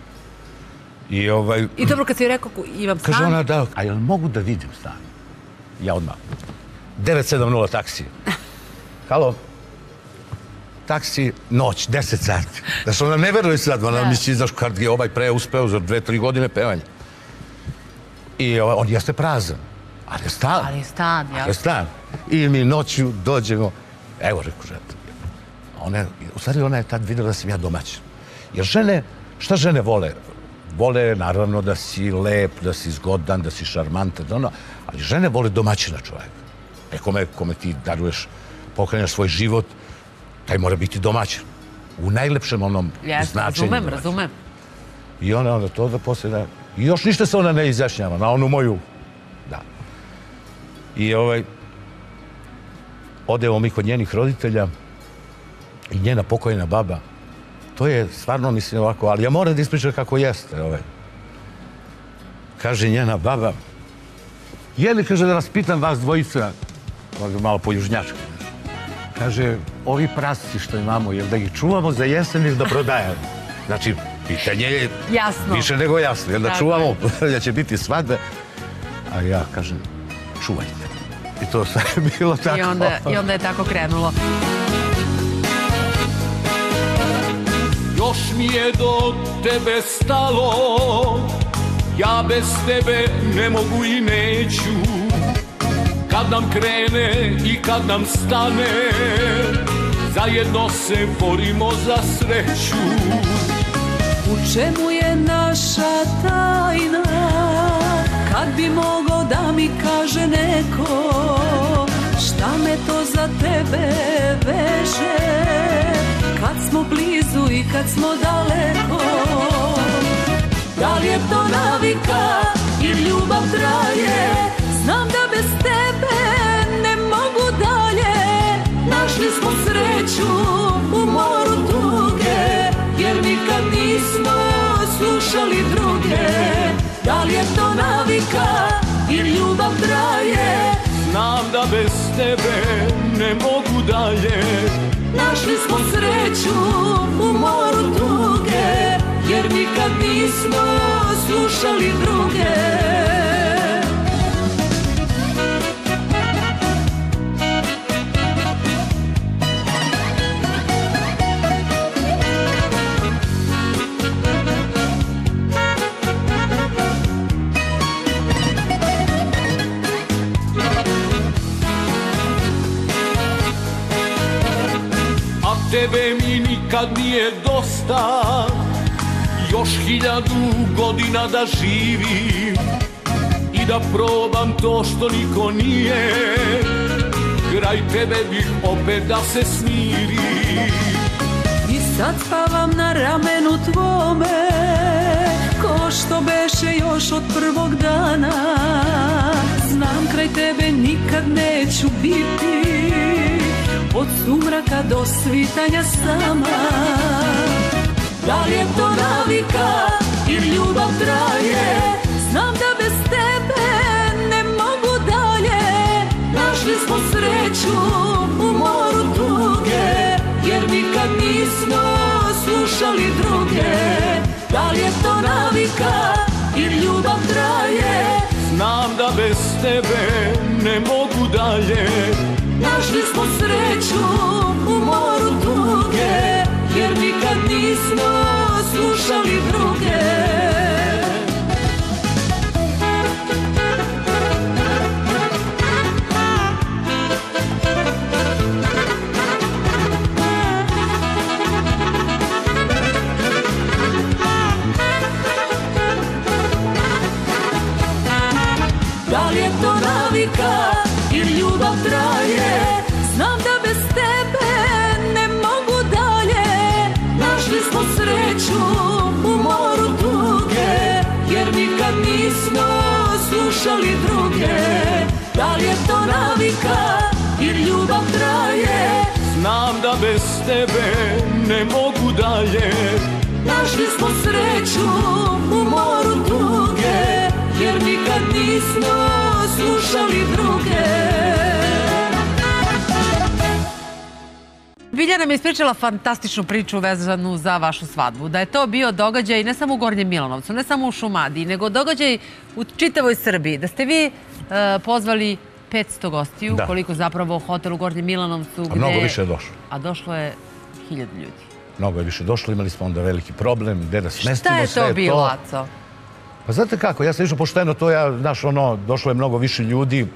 I dobro, kad si rekao imam stan? Kaže ona, da, a jel mogu da vidim stan? Ja odmah. 970 taksi. Halo? Taksi, noć, 10 sati. Znaš, ona ne veruje sad, ona misli, znaš, kad je ovaj uspeo za 2-3 godine pevanja. I on jeste prazan. Ali je stan. Ali je stan, jel? Ali je stan. I mi noću dođemo, evo, rekao žena. U stvari, ona je tad videla da sam ja domaćin. Jer žene, šta žene vole? Vole, naravno, da si lep, da si zgodan, da si šarmantan, ali žene vole domaćina čoveka. Kome ti daruješ, pokrenjaš svoj život, taj mora biti domaćin. U najlepšem onom značenju. Razumem. I ona onda to da poslije, i još ništa se ona ne izjašnjava, na onu moju, da. I odemo mi kod njenih roditelja i njena pokojna baba. To je stvarno, mislim, ovako, ali ja moram da ispričam kako jeste. Kaže njena baba, kaže, da vas pitam vas dvojica, malo po južnjačku, kaže, ovi prasci što imamo, jel da ih čuvamo za jesen ili da prodajemo? Znači, pitanje je više nego jasno, jel da čuvamo, da će biti svadbe? A ja kažem, čuvajte. I to sve je bilo tako. I onda je tako krenulo. Još mi je do tebe stalo, ja bez tebe ne mogu i neću. Kad nam krene i kad nam stane, zajedno se borimo za sreću. U čemu je naša tajna, kad bi mogao da mi kaže neko, šta me to za tebe veže, kad smo blizu i kad smo daleko. Da li je to navika ili ljubav traje, znam da bez tebe ne mogu dalje. Našli smo sreću u moru tuge, jer nikad nismo slušali druge. Da li je to navika ili ljubav traje, znam da bez tebe ne mogu dalje. Našli smo sreću u moru tuge, jer nikad nismo slušali druge. tebe mi nikad nije dosta, još 1000 godina da živim i da probam to što niko nije, kraj tebe bih opet da se smirim. I sad spavam na ramenu tvome, ko što beše još od prvog dana. Znam kraj tebe nikad neću biti, od sumraka do svitanja sama. Da li je to navika ili ljubav traje, znam da bez tebe ne mogu dalje. Našli smo sreću u moru tuge, jer nikad nismo slušali druge. Da li je to navika ili ljubav traje, znam da bez tebe ne mogu dalje. Našli smo sreću u moru tuge, jer nikad nismo slušali druge. Da li je to navika ili ljubav traje, znam da bez tebe ne mogu dalje. Našli smo sreću u moru tuge, jer nikad nismo slušali druge. Da li je to navika ili ljubav traje, znam da bez tebe ne mogu dalje. Našli smo sreću u moru tuge, jer nikad nismo slušali druge. Biljana mi je ispričala fantastičnu priču vezanu za vašu svadbu. Da je to bio događaj ne samo u Gornjem Milanovcu, ne samo u Šumadiji, nego događaj u čitavoj Srbiji. Da ste vi pozvali 500 gostiju, koliko zapravo hotel u Gornjem Milanovcu. A mnogo više je došlo. A došlo je 1000 ljudi. Mnogo je više došlo, imali smo onda veliki problem, gde da smestimo sve to. Šta je to bilo, Aco? Pa znate kako, ja sam išao pošteno to, došlo je mnogo više ljudi,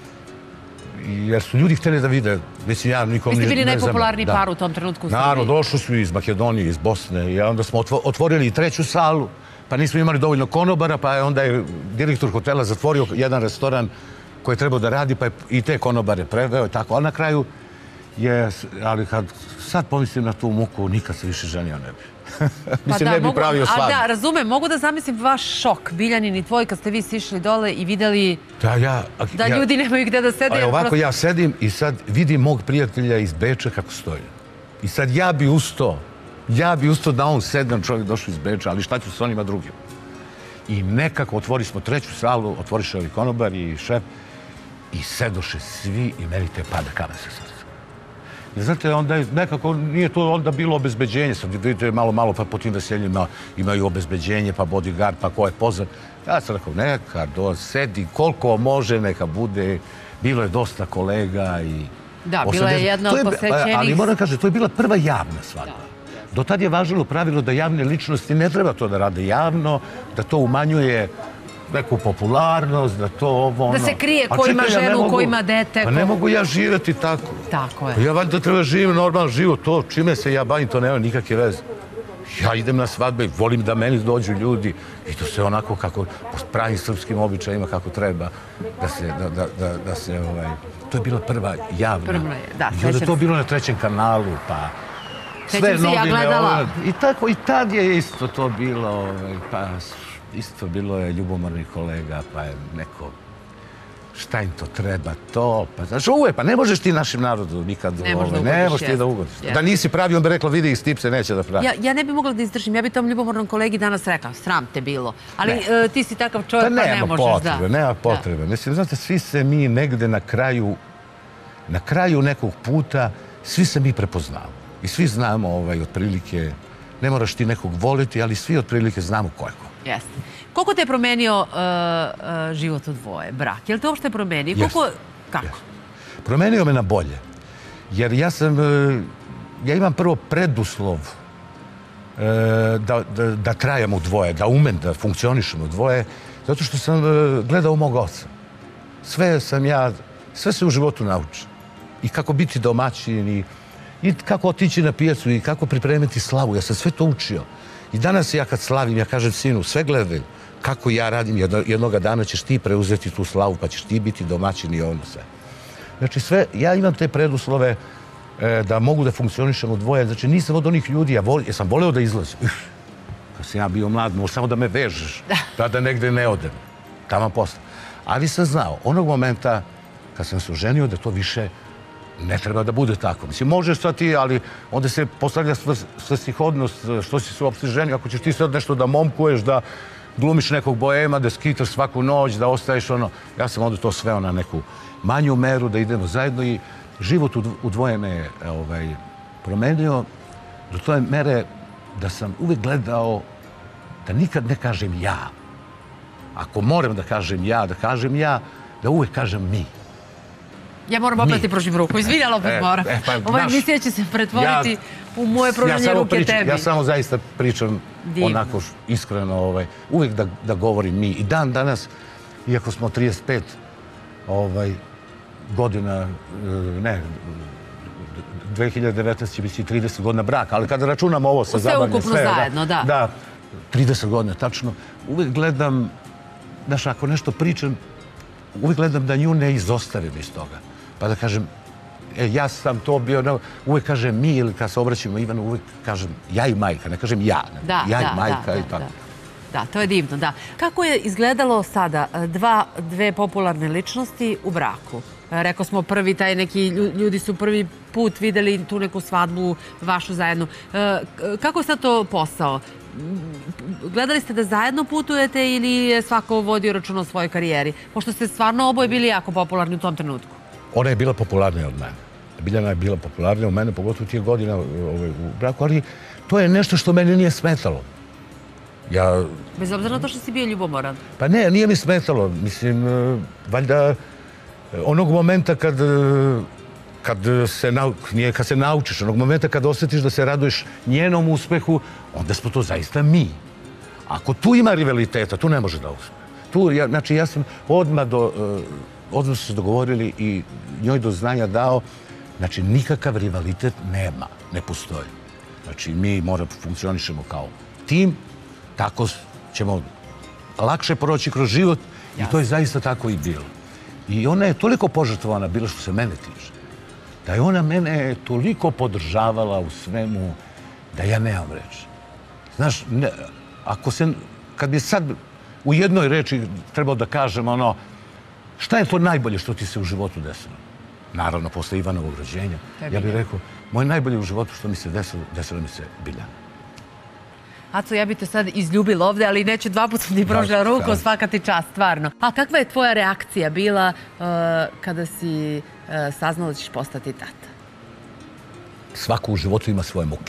jer su ljudi htjeli da vide, mislim ja nikom ne znam. Vi ste bili najpopularniji par u tom trenutku u Srbiji. Naravno, došli su iz Makedonije, iz Bosne i onda smo otvorili i 3. salu, pa nismo imali dovoljno konobara, pa onda je direktor hotela zatvorio jedan restoran koji je trebao da radi, pa je i te konobare preveo i tako, ali na kraju ali kad sad pomislim na tu muku, nikad se više ženio ne bi. Mislim, ne bi pravio svadbu. Da, razumem, mogu da zamislim vaš šok, Biljanin i tvoj, kad ste vi sišli dole i vidjeli da ljudi nemaju gde da sede. Ovako ja sedim i sad vidim mog prijatelja iz Beča kako stoji. I sad ja bi ustao da on sedam čovjek došao iz Beča, ali šta ću s onima drugim? I nekako otvori smo 3. salu, otvoriše ovi konobar i šef i sedoše svi i meni te pada kamen sa srca. Znate, onda nekako nije to onda bilo obezbeđenje. Sad vidite malo pa po tim veseljima imaju obezbeđenje, pa bodyguard, pa ko je pozvan. Ja sam rekao, neka sedi koliko može, neka bude. Bilo je dosta kolega i... Da, bila je jedna od posvećenih... Ali moram kažem, to je bila prva javna svadba. Do tad je važilo pravilo da javne ličnosti ne treba to da rade javno, da to umanjuje neku popularnost, da to ovo... Da se krije ko ima ženu, ko ima dete. Pa ne mogu ja živjeti tako. Tako je. Ja valjda treba živim normalan život, to čime se ja bavim, to nema nikakve veze. Ja idem na svadbe i volim da meni dođu ljudi i to se onako kako po pravim srpskim običajima kako treba da se to je bila prva javna. I onda je to bilo na 3. kanalu, pa sve novine. I tako, i tad je isto to bilo, pa isto bilo je ljubomornih kolega, pa je neko, šta im to treba, to, pa znaš, uvijek, pa ne možeš ti našim narodu nikad, ne možeš ti da ugodiš. Da nisi pravi, on bi rekla, vidi, Stip se neće da pravi. Ja ne bi mogla da izdržim, ja bi tom ljubomornom kolegi danas rekla, sram te bilo, ali ti si takav čovjek, pa ne možeš, da. Nema potrebe, mislim, znate, svi se mi negde na kraju nekog puta, svi se mi prepoznamo i svi znamo otprilike, ne moraš ti nekog voliti, ali svi otprilike znamo ko je ko. Jeste. Koliko te je promenio život u dvoje, brak? Je li te uopšte promenio? Kako? Promenio me na bolje. Jer ja imam prvo preduslov da trajam u dvoje, da umem da funkcionišem u dvoje, zato što sam gledao mog oca. Sve se u životu nauči. I kako biti domaćin i kako otići na pijacu i kako pripremiti slavu. Ja sam sve to učio. I danas ja kad slavim, ja kažem sinu, sve gledaj kako ja radim, jednoga dana ćeš ti preuzeti tu slavu, pa ćeš ti biti domaćin i ono sve. Znači sve, ja imam te preduslove da mogu da funkcionišem u dvoje. Znači nisam od onih ljudi, ja sam voleo da izlazim. Kad sam ja bio mlad, možeš samo da me vežeš, da negde ne odem. Tamo posle. Ali sam znao, onog momenta kad sam se oženio, da to više ne treba da bude tako. Mislim, možeš sad ti, ali onda se postavlja svrsishodnost, što si se uopšte ženio, ako ćeš ti sad nešto da momkuješ, da glumiš nekog boema, da skitaš svaku noć, da ostaješ ono... Ja sam onda to sveo na neku manju meru, da idemo zajedno i život u dvoje me promenio do toj mere da sam uvijek gledao da nikad ne kažem ja. Ako moram da kažem ja, da uvijek kažem mi. Ja moram opet pružim ruku. Izvinjala, opet moram. Ova emisija će se pretvoriti u moje pružanje ruke tebi. Ja samo zaista pričam onako iskreno. Uvijek da govorim mi. I dan danas, iako smo 35 godina, ne, 2019 će biti 30 godina braka, ali kada računamo ovo sa zabavljanjem... Sve ukupno zajedno, da. Da, 30 godina, tačno. Uvijek gledam, znaš, ako nešto pričam, uvijek gledam da nju ne izostavim iz toga. Pa da kažem, ja sam to bio, uvijek kažem mi, ili kad se obraćamo Ivanu, uvijek kažem ja i majka, ne kažem ja. Ja i majka i tako. Da, to je divno, da. Kako je izgledalo sada dve popularne ličnosti u braku? Rekao smo prvi, taj neki ljudi su prvi put videli tu neku svadbu vašu zajedno. Kako je sad to posao? Gledali ste da zajedno putujete ili je svako vodio račun o svojoj karijeri? Pošto ste stvarno oboje bili jako popularni u tom trenutku. Ona je bila popularnija od mene. Biljana je bila popularnija od mene, pogotovo tije godina u braku, ali to je nešto što meni nije smetalo. Bez obzira na to što si bio ljubomoran? Pa ne, nije mi smetalo. Mislim, valjda onog momenta kad se naučiš, onog momenta kad osjetiš da se raduješ njenom uspehu, onda smo to zaista mi. Ako tu ima rivaliteta, tu ne može da uspe. Znači, ja sam odmah su se dogovorili i njoj do znanja dao, znači, nikakav rivalitet nema, ne postoji. Znači, mi moramo funkcionišemo kao tim, tako ćemo lakše proći kroz život i to je zaista tako i bilo. I ona je toliko požrtvovana bila što se mene tiče, da je ona mene toliko podržavala u svemu, da ja nemam reći. Znaš, kad bi sad u jednoj reči trebao da kažem ono, šta je to najbolje što ti se u životu desilo? Naravno, posle Ivanovog rođenja. Ja bih rekao, moje najbolje u životu što mi se desilo mi se Biljana. Aco, ja bih te sad izljubila ovde, ali neću dva puta ti prožila ruku, svaka ti čast, stvarno. A kakva je tvoja reakcija bila kada si saznala da ćeš postati tata? Svako u životu ima svoje muke.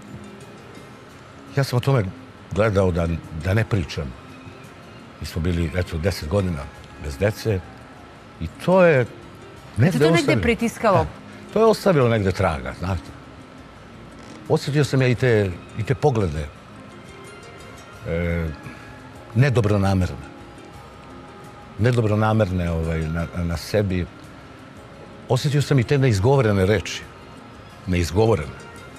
Ja sam o tome gledao da ne pričam. Mi smo bili, eto, 10 godina bez dece i to je negde to negde pritiskalo? To je ostavilo negde traga, znate. Osjetio sam ja i te poglede nedobronamerne na sebi. Osjetio sam i te neizgovorene reči. Neizgovorene.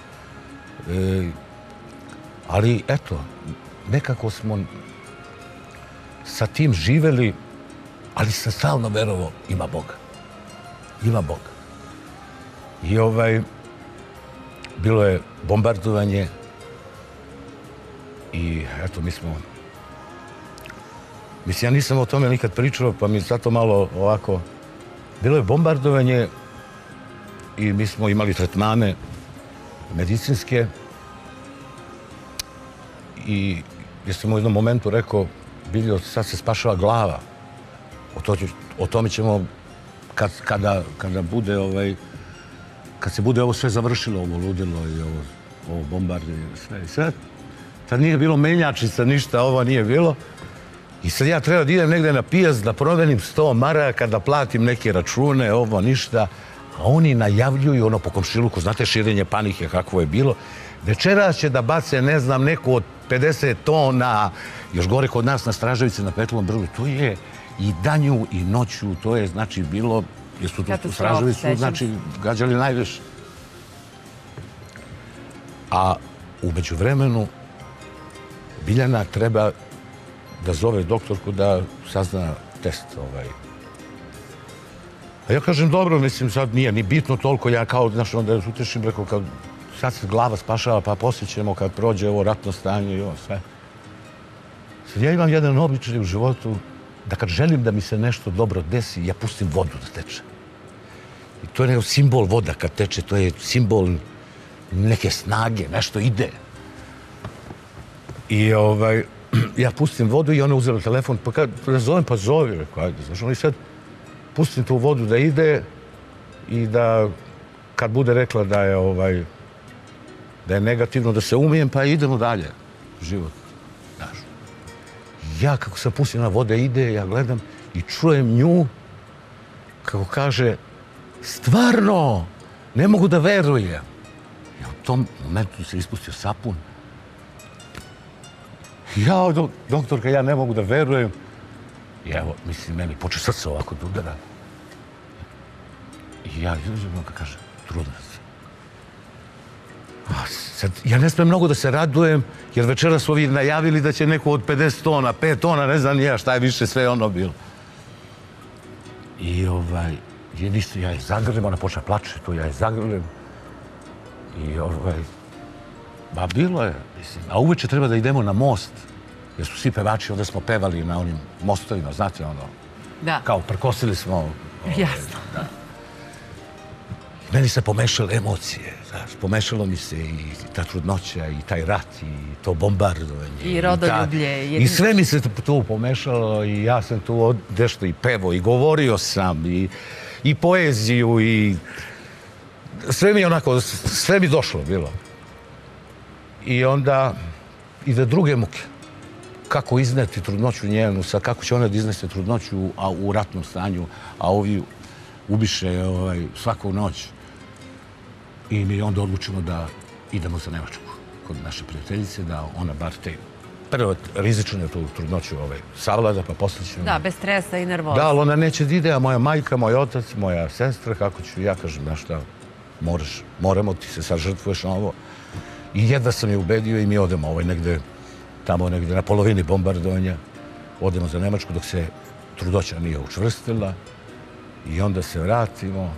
Ali, eto, nekako smo sa tim živeli, ali sam stalno verovao, ima Boga. Ima Boga. I bilo je bombardovanje i eto, mislim, ja nisam o tome nikad pričao, pa mi zato malo ovako... Bilo je bombardovanje i mi smo imali tretmane medicinske i ja sam u jednom momentu rekao, Biljo, sad se spašava glava. O tome ćemo, kada bude kad se bude ovo sve završilo, ovo ludilo i ovo bombardovanje i sve. Tad nije bilo menjačica, ništa, ovo nije bilo. I sad ja treba da idem negde na pijac, da promenim 100 maraka, da platim neke račune, ovo ništa. A oni najavljuju ono po komšiluku, znate širenje panike kakvo je bilo. Večeras će da bace, ne znam, neku od 50 tona, još gore kod nas na Straževici, na Petlovom brdu. To je i danju i noću, to je znači bilo, jer su u Straževicu, znači, gađali najviše. A u međuvremenu Biljana treba da zove doktorku da sazna test. A ja kažem, dobro, mislim, sad nije ni bitno toliko, ja kao, znaš, onda utešim, rekao, kao, sad se glava spašava, pa poslije ćemo kad prođe ovo ratno stanje i ovo sve. Sad ja imam jedan običaj u životu da kad želim da mi se nešto dobro desi, ja pustim vodu da teče. I to je nekako simbol voda kad teče, to je simbol neke snage, nešto ide. I ja pustim vodu i ona uzela telefon, pa kad zovem, pa zovi, rekao, ajde, znaš, ono i sad pustim tu vodu da ide i da kad bude rekla da je negativno, da se umijem, pa idemo dalje. Život, znaš. Ja, kako sam pustila, voda ide, ja gledam i čujem nju kako kaže, stvarno, ne mogu da verujem. I u tom momentu se ispustio sapun. Ja, doktorka, ja ne mogu da verujem. I evo, mislim, meni počne srce ovako da udara. I ja izađem, on kaže, trudna si. Sad, ja ne smijem mnogo da se radujem, jer večera su ovi najavili da će neko od 50 tona, 5 tona, ne znam ja šta je više sve ono bilo. I ja je zagrlim, ona počne plače, to ja je zagrlim. I ba bilo je, mislim, a uveče treba da idemo na most, jer su svi pevači, onda smo pevali na onim mostovima, znate ono, kao prkosili smo. Jasno. Meni se pomešale emocije, znaš, pomešalo mi se i ta trudnoća, i taj rat, i to bombardovanje. I rodoljublje. I sve mi se tu pomešalo i ja sam tu nešto i pevo, i govorio sam, i poeziju, i sve mi onako, sve mi došlo bilo. I onda ide druge muke. Kako izneti trudnoću njenu, kako će ona da iznese trudnoću u ratnom stanju, a ovi ubiše svaku noć. I mi onda odlučimo da idemo za Nemačku kod naše prijateljice, da ona bar te prvo rizične tu trudnoću savlada, pa poslije ćemo... Da, bez stresa i nervoza. Da, ali ona neće da ide, a moja majka, moj otac, moja sestra, kako ću, ja kažem, znaš šta, moramo, ti se sad žrtvuješ na ovo. I jedva sam je ubedio i mi odemo negde, tamo negde na polovini bombardovanja, odemo za Nemačku dok se trudnoća nije učvrstila i onda se vratimo.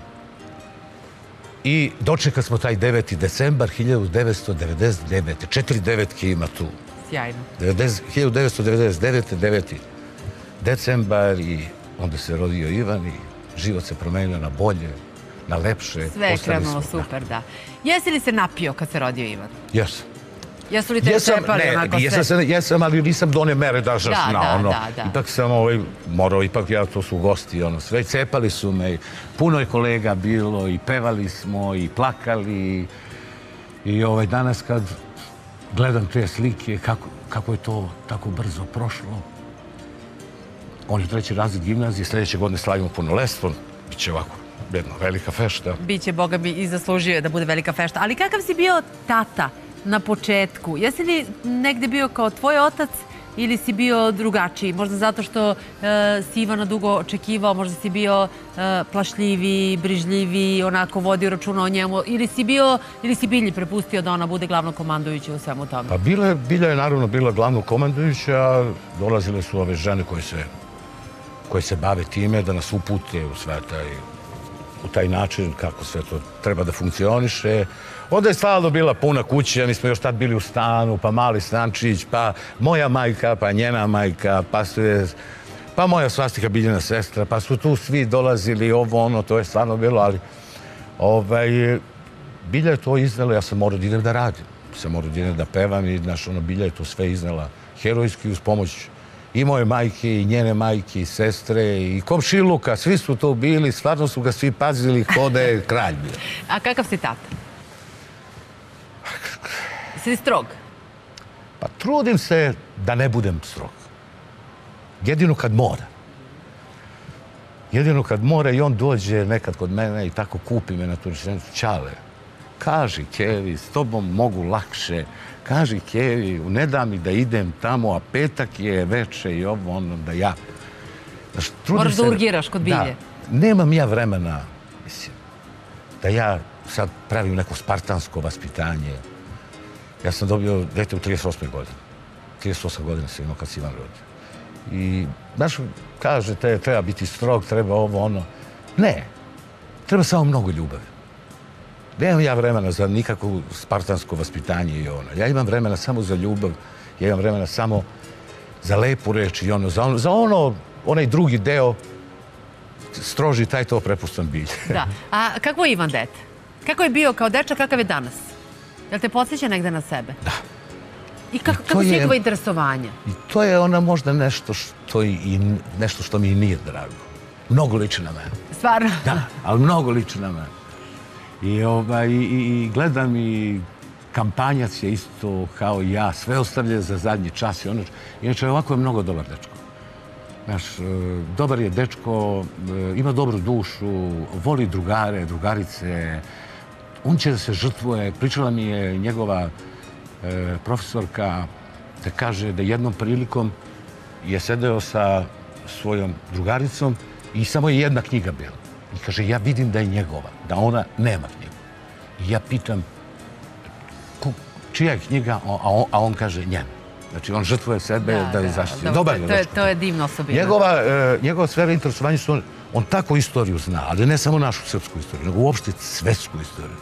I dočekali smo taj 9. decembar 1999. 4 devetke ima tu. Sjajno. 1999. 9. decembar i onda se rodio Ivan i život se promenio na bolje, na lepše. Sve je krenulo super, da. Jesi li se napio kad se rodio Ivan? Jesam. Jesu li te cepali onako sve? Jesam, ali nisam do one mere da žaš na ono. Da. Ipak sam morao, ja, to su gosti, sve cepali su me. Puno je kolega bilo i pevali smo i plakali. I danas kad gledam te slike, kako je to tako brzo prošlo. On je 3. razred gimnazije, sljedeće godine slavimo punoletstvo. Biće ovako jedna velika fešta. Biće, Boga mi, i zaslužio da bude velika fešta. Ali kakav si bio tata na početku? Jesi li negde bio kao tvoj otac ili si bio drugačiji? Možda zato što si Ivana dugo očekivao, možda si bio plašljiviji, brižljiviji, onako vodio računa o njemu, ili si Bilji prepustio da ona bude glavno komandujuća u svemu tome? Pa Bilja je naravno bila glavno komandujuća, dolazile su ove žene koje se bave time da nas upute u taj način kako sve to treba da funkcioniše. Onda je stalno bila puna kuća, mi smo još tad bili u stanu, pa mali stančić, pa moja majka, pa njena majka, pa moja svastika Biljana sestra, pa su tu svi dolazili, to je stvarno bilo, ali Bilja je to iznala, ja sam morao da idem da radim, sam morao da idem da pevam i Bilja je to sve iznala herojski uz pomoć i moje majke, i njene majke, i sestre, i komšiluka, svi su to bili, stvarno su ga svi pazili, kod je kralj bio. A kakav si tata? Si strog? Pa trudim se da ne budem strog. Jedino kad mora. Jedino kad mora i on dođe nekad kod mene i tako kupi me na tu rečenicu, Ćale, kaži Kevi, s tobom mogu lakše, kaži Kevi, ne da mi da idem tamo, a petak je veče i da ja... Moraš da urgiraš kod Bilje. Nemam ja vremena, mislim, da ja sad pravim neko spartansko vaspitanje. Ja sam dobio dete u 38. godini. 38 godina sam imao kad se Ivan rodio. I, znaš, kažete, treba biti strog, treba ovo, ono. Ne. Treba samo mnogo ljubavi. Nemam ja vremena za nikakvo spartansko vaspitanje i ono. Ja imam vremena samo za ljubav, ja imam vremena samo za lepu reč i ono, za ono, onaj drugi deo, stroži taj to prepustan bilj. Da. A kako je Ivan dete? Kako je bio kao dečak, kakav je danas? Jel te podsjeća negde na sebe? Da. I kako su njegova interesovanja? I to je ona možda nešto što mi nije drago. Mnogo liči na mene. Stvarno? Da, ali mnogo liči na mene. I gledam i kampanjac je isto kao i ja, sve ostavlja za zadnji čas. Inače, ovako je mnogo dobar dečko. Znaš, dobar je dečko, ima dobru dušu, voli drugare, drugarice. On će da se žrtvuje. Pričala mi je njegova profesorka da kaže da jednom prilikom je sedeo sa svojom drugaricom i samo je jedna knjiga bila. I kaže, ja vidim da je njegova, da ona nema knjigu. I ja pitam, čija je knjiga, a on kaže njena. Znači, on žrtvuje sebe da je zaštiti. Dobar je dečko. To je divno osobina. Njegova sfera interesovanja su, on tako istoriju zna, ali ne samo našu srpsku istoriju, nego uopšte svetsku istoriju.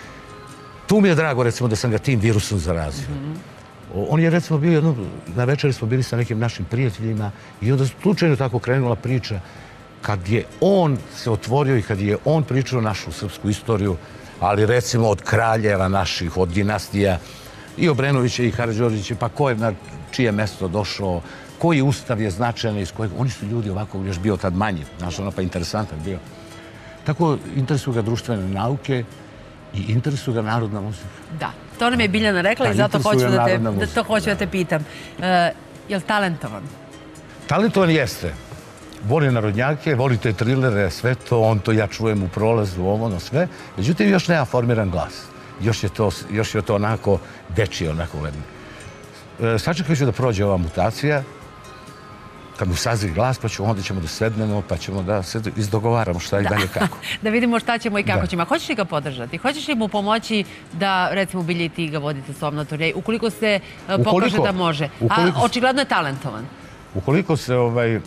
Tu mi je drago, recimo, da sam ga tim virusom zarazio. On je, recimo, bio na večeri smo bili sa nekim našim prijateljima i onda slučajno tako krenula priča kad je on se otvorio i kad je on pričao našu srpsku istoriju, ali recimo od kraljeva naših, od dinastija i Obrenovića i Karađorđevića, pa ko je na čije mesto došao, koji ustav je značajan iz kojeg... Oni su ljudi ovako još bio tad manji, znaš, ono pa interesantan bio. Tako interesuju ga društvene nauke i interesuju ga narodna muzika. Da, to nam je Biljana rekla i zato hoću da te pitam. Je li talentovan? Talentovan jeste. Voli narodnjake, voli te trilere, sve to, on to ja čujem u prolazu, ono sve. Međutim, još nema formiran glas. Još je to onako dečije, onako ledno. Sačekaj ću da prođe ova mutacija, kad mu sazri glas, pa onda ćemo da sednemo, pa ćemo da se izdogovaramo šta i dalje kako. Da vidimo šta ćemo i kako ćemo. Hoćeš li ga podržati? Hoćeš li mu pomoći da, recimo, Bilja i ti ga vodite s ovom na turneji, ukoliko se pokaže da može? A očigledno je talentovan. Ukoliko se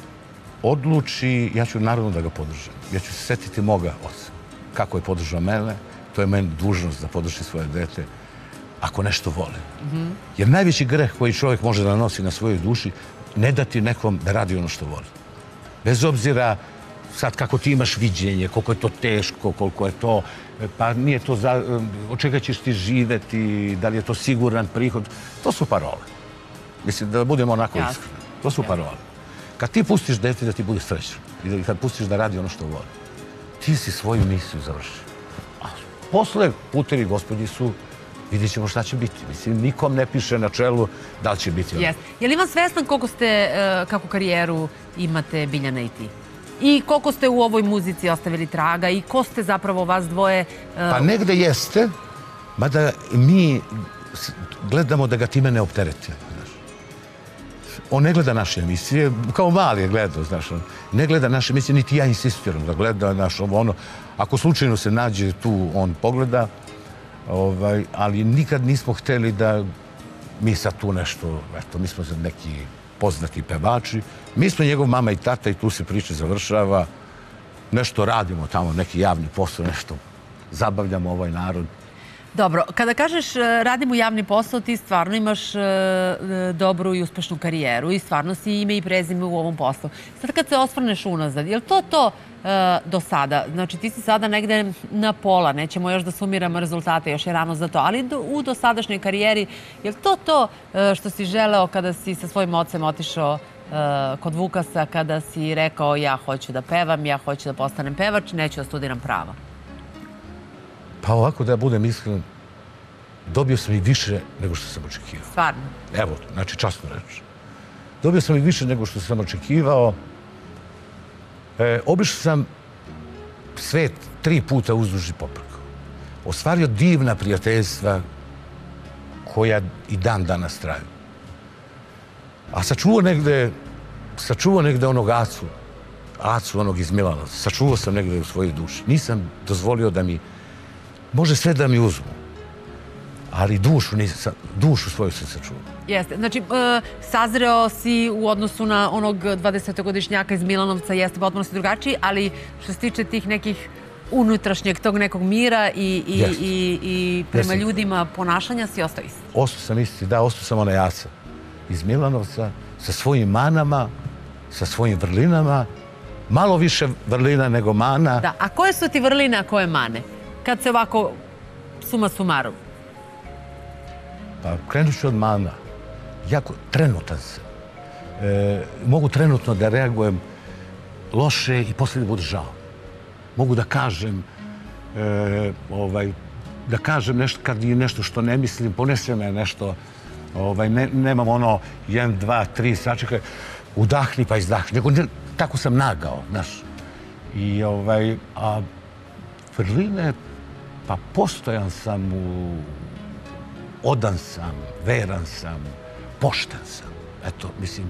odluči, ja ću naravno da ga podržam. Ja ću se setiti moga oca. Kako je podržao mene, to je meni dužnost da podrži svoje dete, ako nešto vole. Jer najveći greh koji čovjek može da nosi na svojoj duši, ne dati nekom da radi ono što voli. Bez obzira sad kako ti imaš viđenje, koliko je to teško, koliko je to, pa nije to od čega ćeš ti živeti, da li je to siguran prihod, to su parole. Mislim, da budemo onako iskreni. To su parole. Kad ti pustiš dete da ti bude srećan i kad pustiš da radi ono što voli, ti si svoju misiju završio. A posle putevi Gospodnji su, vidjet ćemo šta će biti. Mislim, nikom ne piše na čelu da li će biti. Je li vam svestan kakvu karijeru imate Biljana i ti? I koliko ste u ovoj muzici ostavili traga i ko ste zapravo vas dvoje? Pa negde jeste, mada mi gledamo da ga time ne opterete. On ne gleda naše emisije, kao mali je gledao, znaš, on ne gleda naše emisije, niti ja insistiram da gleda, znaš, ono, ako slučajno se nađe tu, on pogleda, ali nikad nismo hteli da mi sad tu nešto, eto, mi smo neki poznati pevači, mi smo njegov mama i tata i tu se priča završava, nešto radimo tamo, neki javni posao, nešto zabavljamo ovaj narod. Dobro, kada kažeš radim u javni posao, ti stvarno imaš dobru i uspešnu karijeru i stvarno si ime i prezime u ovom poslu. Sad kad se osvrneš unazad, je li to do sada? Znači ti si sada negde na pola, nećemo još da sumiramo rezultate, još je rano za to, ali u dosadašnjoj karijeri, je li to što si želeo kada si sa svojim ocem otišao kod Vukasa, kada si rekao ja hoću da pevam, ja hoću da postanem pevač, neću da studiram prava? Pa ovako da budem iskren, dobio sam i više nego što sam očekivao. Stvarno? Evo, znači časno reći. Dobio sam i više nego što sam očekivao. Obišao sam svet 3 puta uzduž i popreko. Ostvario divna prijateljstva koja i dan danas traju. A sačuvao negde onog Acu onog iz Milanovca. Sačuvao sam negde u svojoj duši. Nisam dozvolio da mi može sve da mi uzmu. ali dušu svoju sam sačuvao. Jeste. Znači, sazreo si u odnosu na onog 20-godišnjaka iz Milanovca, jeste potpuno si drugačiji, ali što se tiče tih nekih unutrašnjeg tog nekog mira i prema ljudima ponašanja si ostao isti. Ostao sam isti, da, ostao sam onaj jasa iz Milanovca, sa svojim manama, sa svojim vrlinama, malo više vrlina nego mana. Da, a koje su ti vrline, a koje mane? Kad se ovako suma sumarum? Pa krenut ću od mana. Jako trenutan sam. Mogu trenutno da reagujem loše i poslije da bude žao. Mogu da kažem nešto kad je nešto što ne mislim, ponese me nešto, nemam ono 1, 2, 3, sačekaj, udahni pa izdahni, nego tako sam nagao, znaš. I a vrline, pa postojan sam, odan sam, veran sam, pošten sam. Eto, mislim,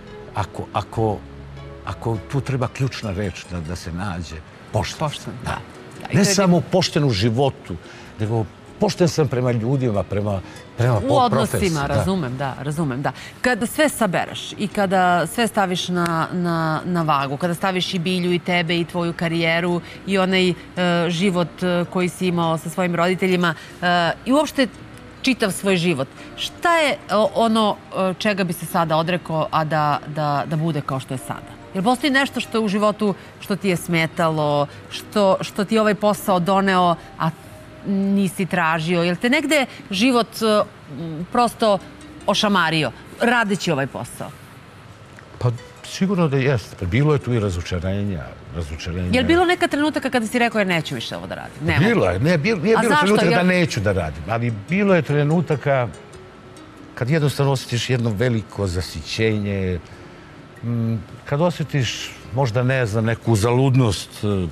ako tu treba ključna reč da se nađe, pošten. Da. Ne samo pošten u životu, nego pošten sam prema ljudima, prema profesiji. U odnosima, razumem, da. Kada sve sabereš i kada sve staviš na vagu, kada staviš i Bilju i tebe i tvoju karijeru i onaj život koji si imao sa svojim roditeljima i uopšte čitav svoj život, šta je ono čega bi se sada odrekao, a da bude kao što je sada? Jer postoji nešto što je u životu, što ti je smetalo, što ti je ovaj posao doneo, a nisi tražio? Jel te negde život prosto ošamario radeći ovaj posao? Pa sigurno da jeste. Bilo je tu i razočarenja. Je li bilo neka trenutaka kada si rekao, neću više ovo da radim? Bilo je. Nije bilo trenutaka da neću da radim, ali bilo je trenutaka kad jednostavno osjetiš jedno veliko zasićenje, kad osjetiš možda, ne znam, neku zaludnost,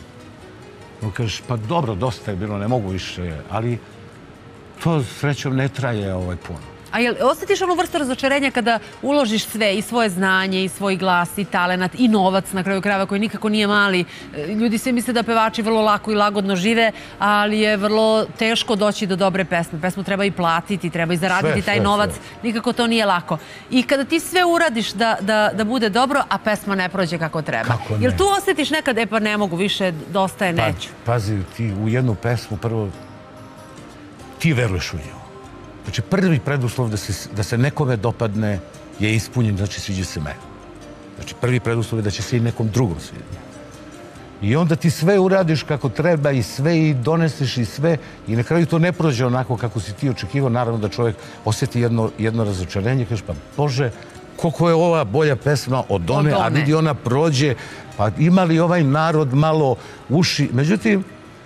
kažeš, pa dobro, dosta je bilo, ne mogu više, ali to srećom ne traje puno. A jel osjetiš onu vrstu razočarenja kada uložiš sve, i svoje znanje, i svoj glas, i talenat, i novac na kraju krajeva koji nikako nije mali? Ljudi svi misle da pevači vrlo lako i lagodno žive, ali je vrlo teško doći do dobre pesme. Pesmu treba i platiti, treba i zaraditi taj novac. Nikako to nije lako. I kada ti sve uradiš da bude dobro, a pesma ne prođe kako treba. Jel tu osjetiš nekad, pa ne mogu više, dosta je, neću? Pazi, ti u jednu pesmu prvo, ti veruješ u nju. Znači, prvi preduslov da se nekome dopadne je ispunjen, znači sviđa se meni. Znači, prvi preduslov je da će se i nekom drugom svidjeti. I onda ti sve uradiš kako treba i sve i doneseš i sve i na kraju to ne prođe onako kako si ti očekivao. Naravno da čovjek osjeti jedno razočarenje i kaže, pa Bože, koliko je ova bolja pesma od one, a vidi ona prođe, pa ima li ovaj narod malo uši. Međutim,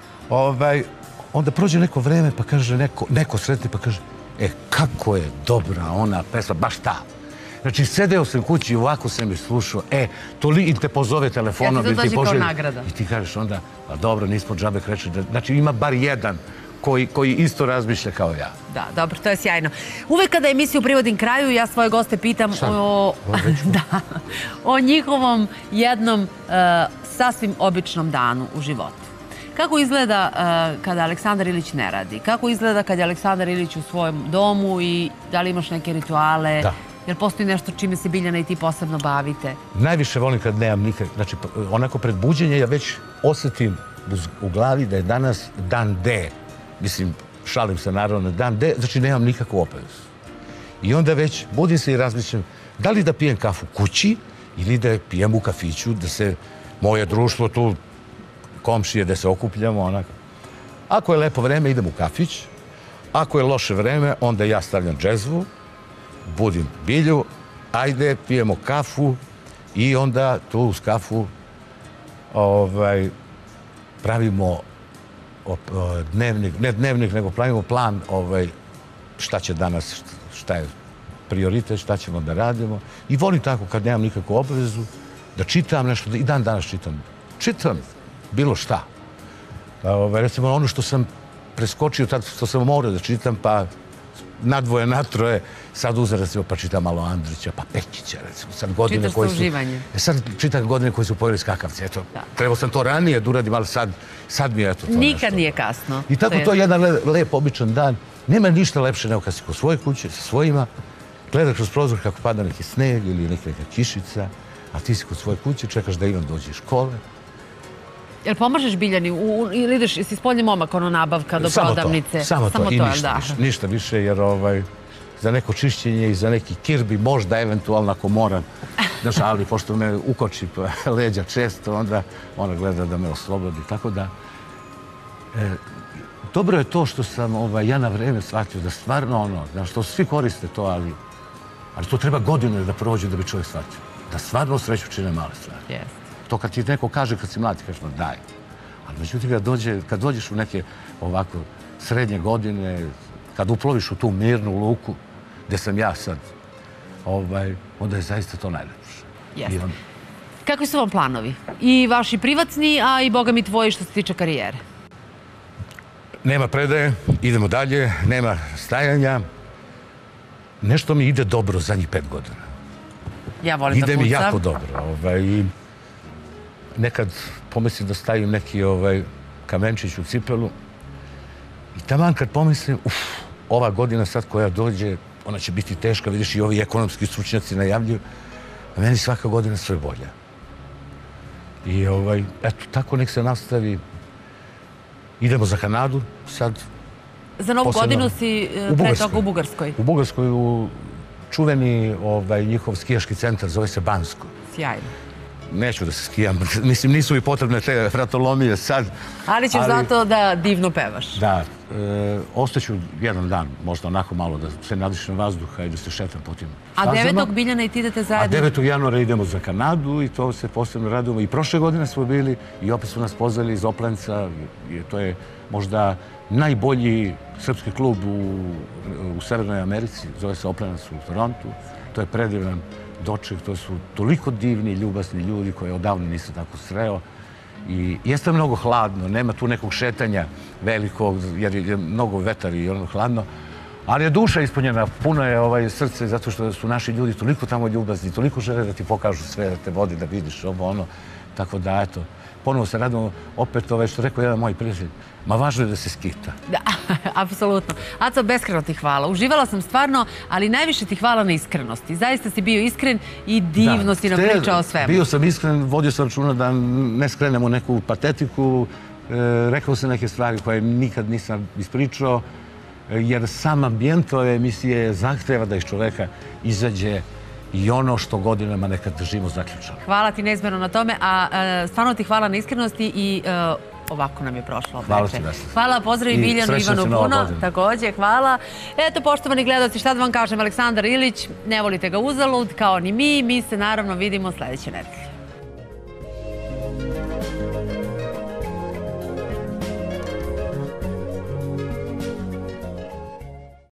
onda prođe neko vreme pa kaže, neko sretni pa kaže, kako je dobra ona pesma, baš ta. Znači, sedeo sam kući i ovako sam je slušao, i te pozove telefonom. Ja ti to dođe kao nagrada. I ti kažeš onda, pa dobro, nismo džabe krečili. Znači, ima bar jedan koji isto razmišlja kao ja. Da, dobro, to je sjajno. Uvek kada emisiju privodim kraju, ja svoje goste pitam o njihovom jednom sasvim običnom danu u životu. Kako izgleda kada Aleksandar Ilić ne radi? Kako izgleda kada je Aleksandar Ilić u svojem domu i da li imaš neke rituale? Da. Jel postoji nešto čime se Biljana i ti posebno bavite? Najviše volim kad nemam nikak. Znači, onako pred buđenje ja već osjetim u glavi da je danas dan D. Mislim, šalim se naravno, dan D, znači nemam nikakvu obavezu. I onda već budim se i razmišljam da li da pijem kafu kući ili da pijem u kafiću, da se moje društvo tu, komšije, da se okupljamo, onako. Ako je lepo vreme, idem u kafić. Ako je loše vreme, onda ja stavljam džezvu, budim Bilju, ajde, pijemo kafu i onda tu uz kafu pravimo dnevnik, ne dnevnik, nego pravimo plan šta će danas, šta je prioritet, šta ćemo da radimo. I volim tako, kad nemam nikakvu obavezu, da čitam nešto, i dan danas čitam. Čitam bilo šta. Recimo, ono što sam preskočio, tad što sam morao da čitam, pa nadvoje, natroje, sad uzem, recimo, pa čitam malo Andrića, pa Pekića, recimo. Čitaš sa uživanje. Sad čitam godine koji su pojeli skakavci, eto. Trebao sam to ranije da uradim, ali sad mi je, eto, to nešto. Nikad nije kasno. I tako to je jedan lep, običan dan. Nema ništa lepše nego kad si kod svoje kuće, sa svojima, gledaš kroz prozor kako pada neki sneg ili neka kišica, a ti si kod svoje kuće, čekaš da Ivan dođe iz škole. Jel pomažeš Biljani ili ideš, si spoljni momak, nabavka do prodavnice? Samo to i ništa više, jer za neko čišćenje i za neki kirbi možda eventualno ako moram, znaš, ali pošto me ukoči leđa često, onda ona gleda da me oslobodi, tako da dobro je to što sam ja na vreme shvatio da stvarno znaš, to svi koriste to, ali to treba godine da prođe da bi čovjek shvatio. Da stvarno sreću čine male stvari. To kad ti neko kaže, kad si mlad, ti kažeš, daj. Ali međutim, kad dođeš u neke ovako srednje godine, kad uploviš u tu mirnu luku, gde sam ja sad, onda je zaista to najlepše. Kakvi su vam planovi? I vaši privatni, a i boga mi tvoji što se tiče karijere? Nema predaje, idemo dalje, nema stajanja. Nešto mi ide dobro zadnjih 5 godina. Ja volim da pucam. Ide mi jako dobro. I nekad pomislim da stavim neki kamenčić u cipelu i taman kad pomislim, ova godina sad koja dođe, ona će biti teška, vidiš i ovi ekonomski stručnjaci najavljuju, a meni svaka godina sve bolja. I eto, tako nek se nastavi. Idemo za Kanadu sad. Za Novu godinu si pre toga u Bugarskoj? U Bugarskoj, u čuveni njihov skijaški centar, zove se Bansko. Sjajno. Neću da se skijam, mislim nisu mi potrebne te vratolomije sad. Ali ćeš zato da divno pevaš. Da, ostaću jedan dan, možda onako malo da se nadišem vazduha i da se šetam po tim stazama. A 9. Biljana i ti idete zajedno? A 9. januara idemo za Kanadu i to se posebno radimo. I prošle godine smo bili i opet su nas pozvali iz Oplenca. To je možda najbolji srpski klub u Severnoj Americi, zove se Oplenac u Torontu. To je predivan doček, to su toliko divni, ljubasni ljudi koje odavno nisam tako sreo. I jeste mnogo hladno, nema tu nekog šetanja velikog, jer je mnogo vetar i hladno, ali je duša ispunjena, puno je srce, zato što su naši ljudi toliko tamo ljubazni, toliko žele da ti pokažu sve, da te vodi, da vidiš ovo, ono. Tako da, eto, ponovo se radimo opet što rekao jedan moj prijatelj, ma važno je da se skita. Da, apsolutno. Aco, beskreno ti hvala. Uživala sam stvarno, ali najviše ti hvala na iskrenosti. Zaista si bio iskren i divno si nam pričao o svemu. Bio sam iskren, vodio sam računa da ne skrenem u neku patetiku, rekao sam neke stvari koje nikad nisam ispričao, jer sam ambijent ove emisije zahteva da iz čoveka izađe i ono što godinama nekad držimo zaključano. Hvala ti neizmjerno na tome, a stvarno ti hvala na iskrenosti i ovako nam je prošlo. Hvala ti, Vesna. Hvala, pozdrav i Biljanu Ivanu puno. Također, hvala. Eto, poštovani gledalci, šta da vam kažem, Aleksandar Ilić, ne volite ga uzalud, kao ni mi. Mi se naravno vidimo sljedeće nedelje.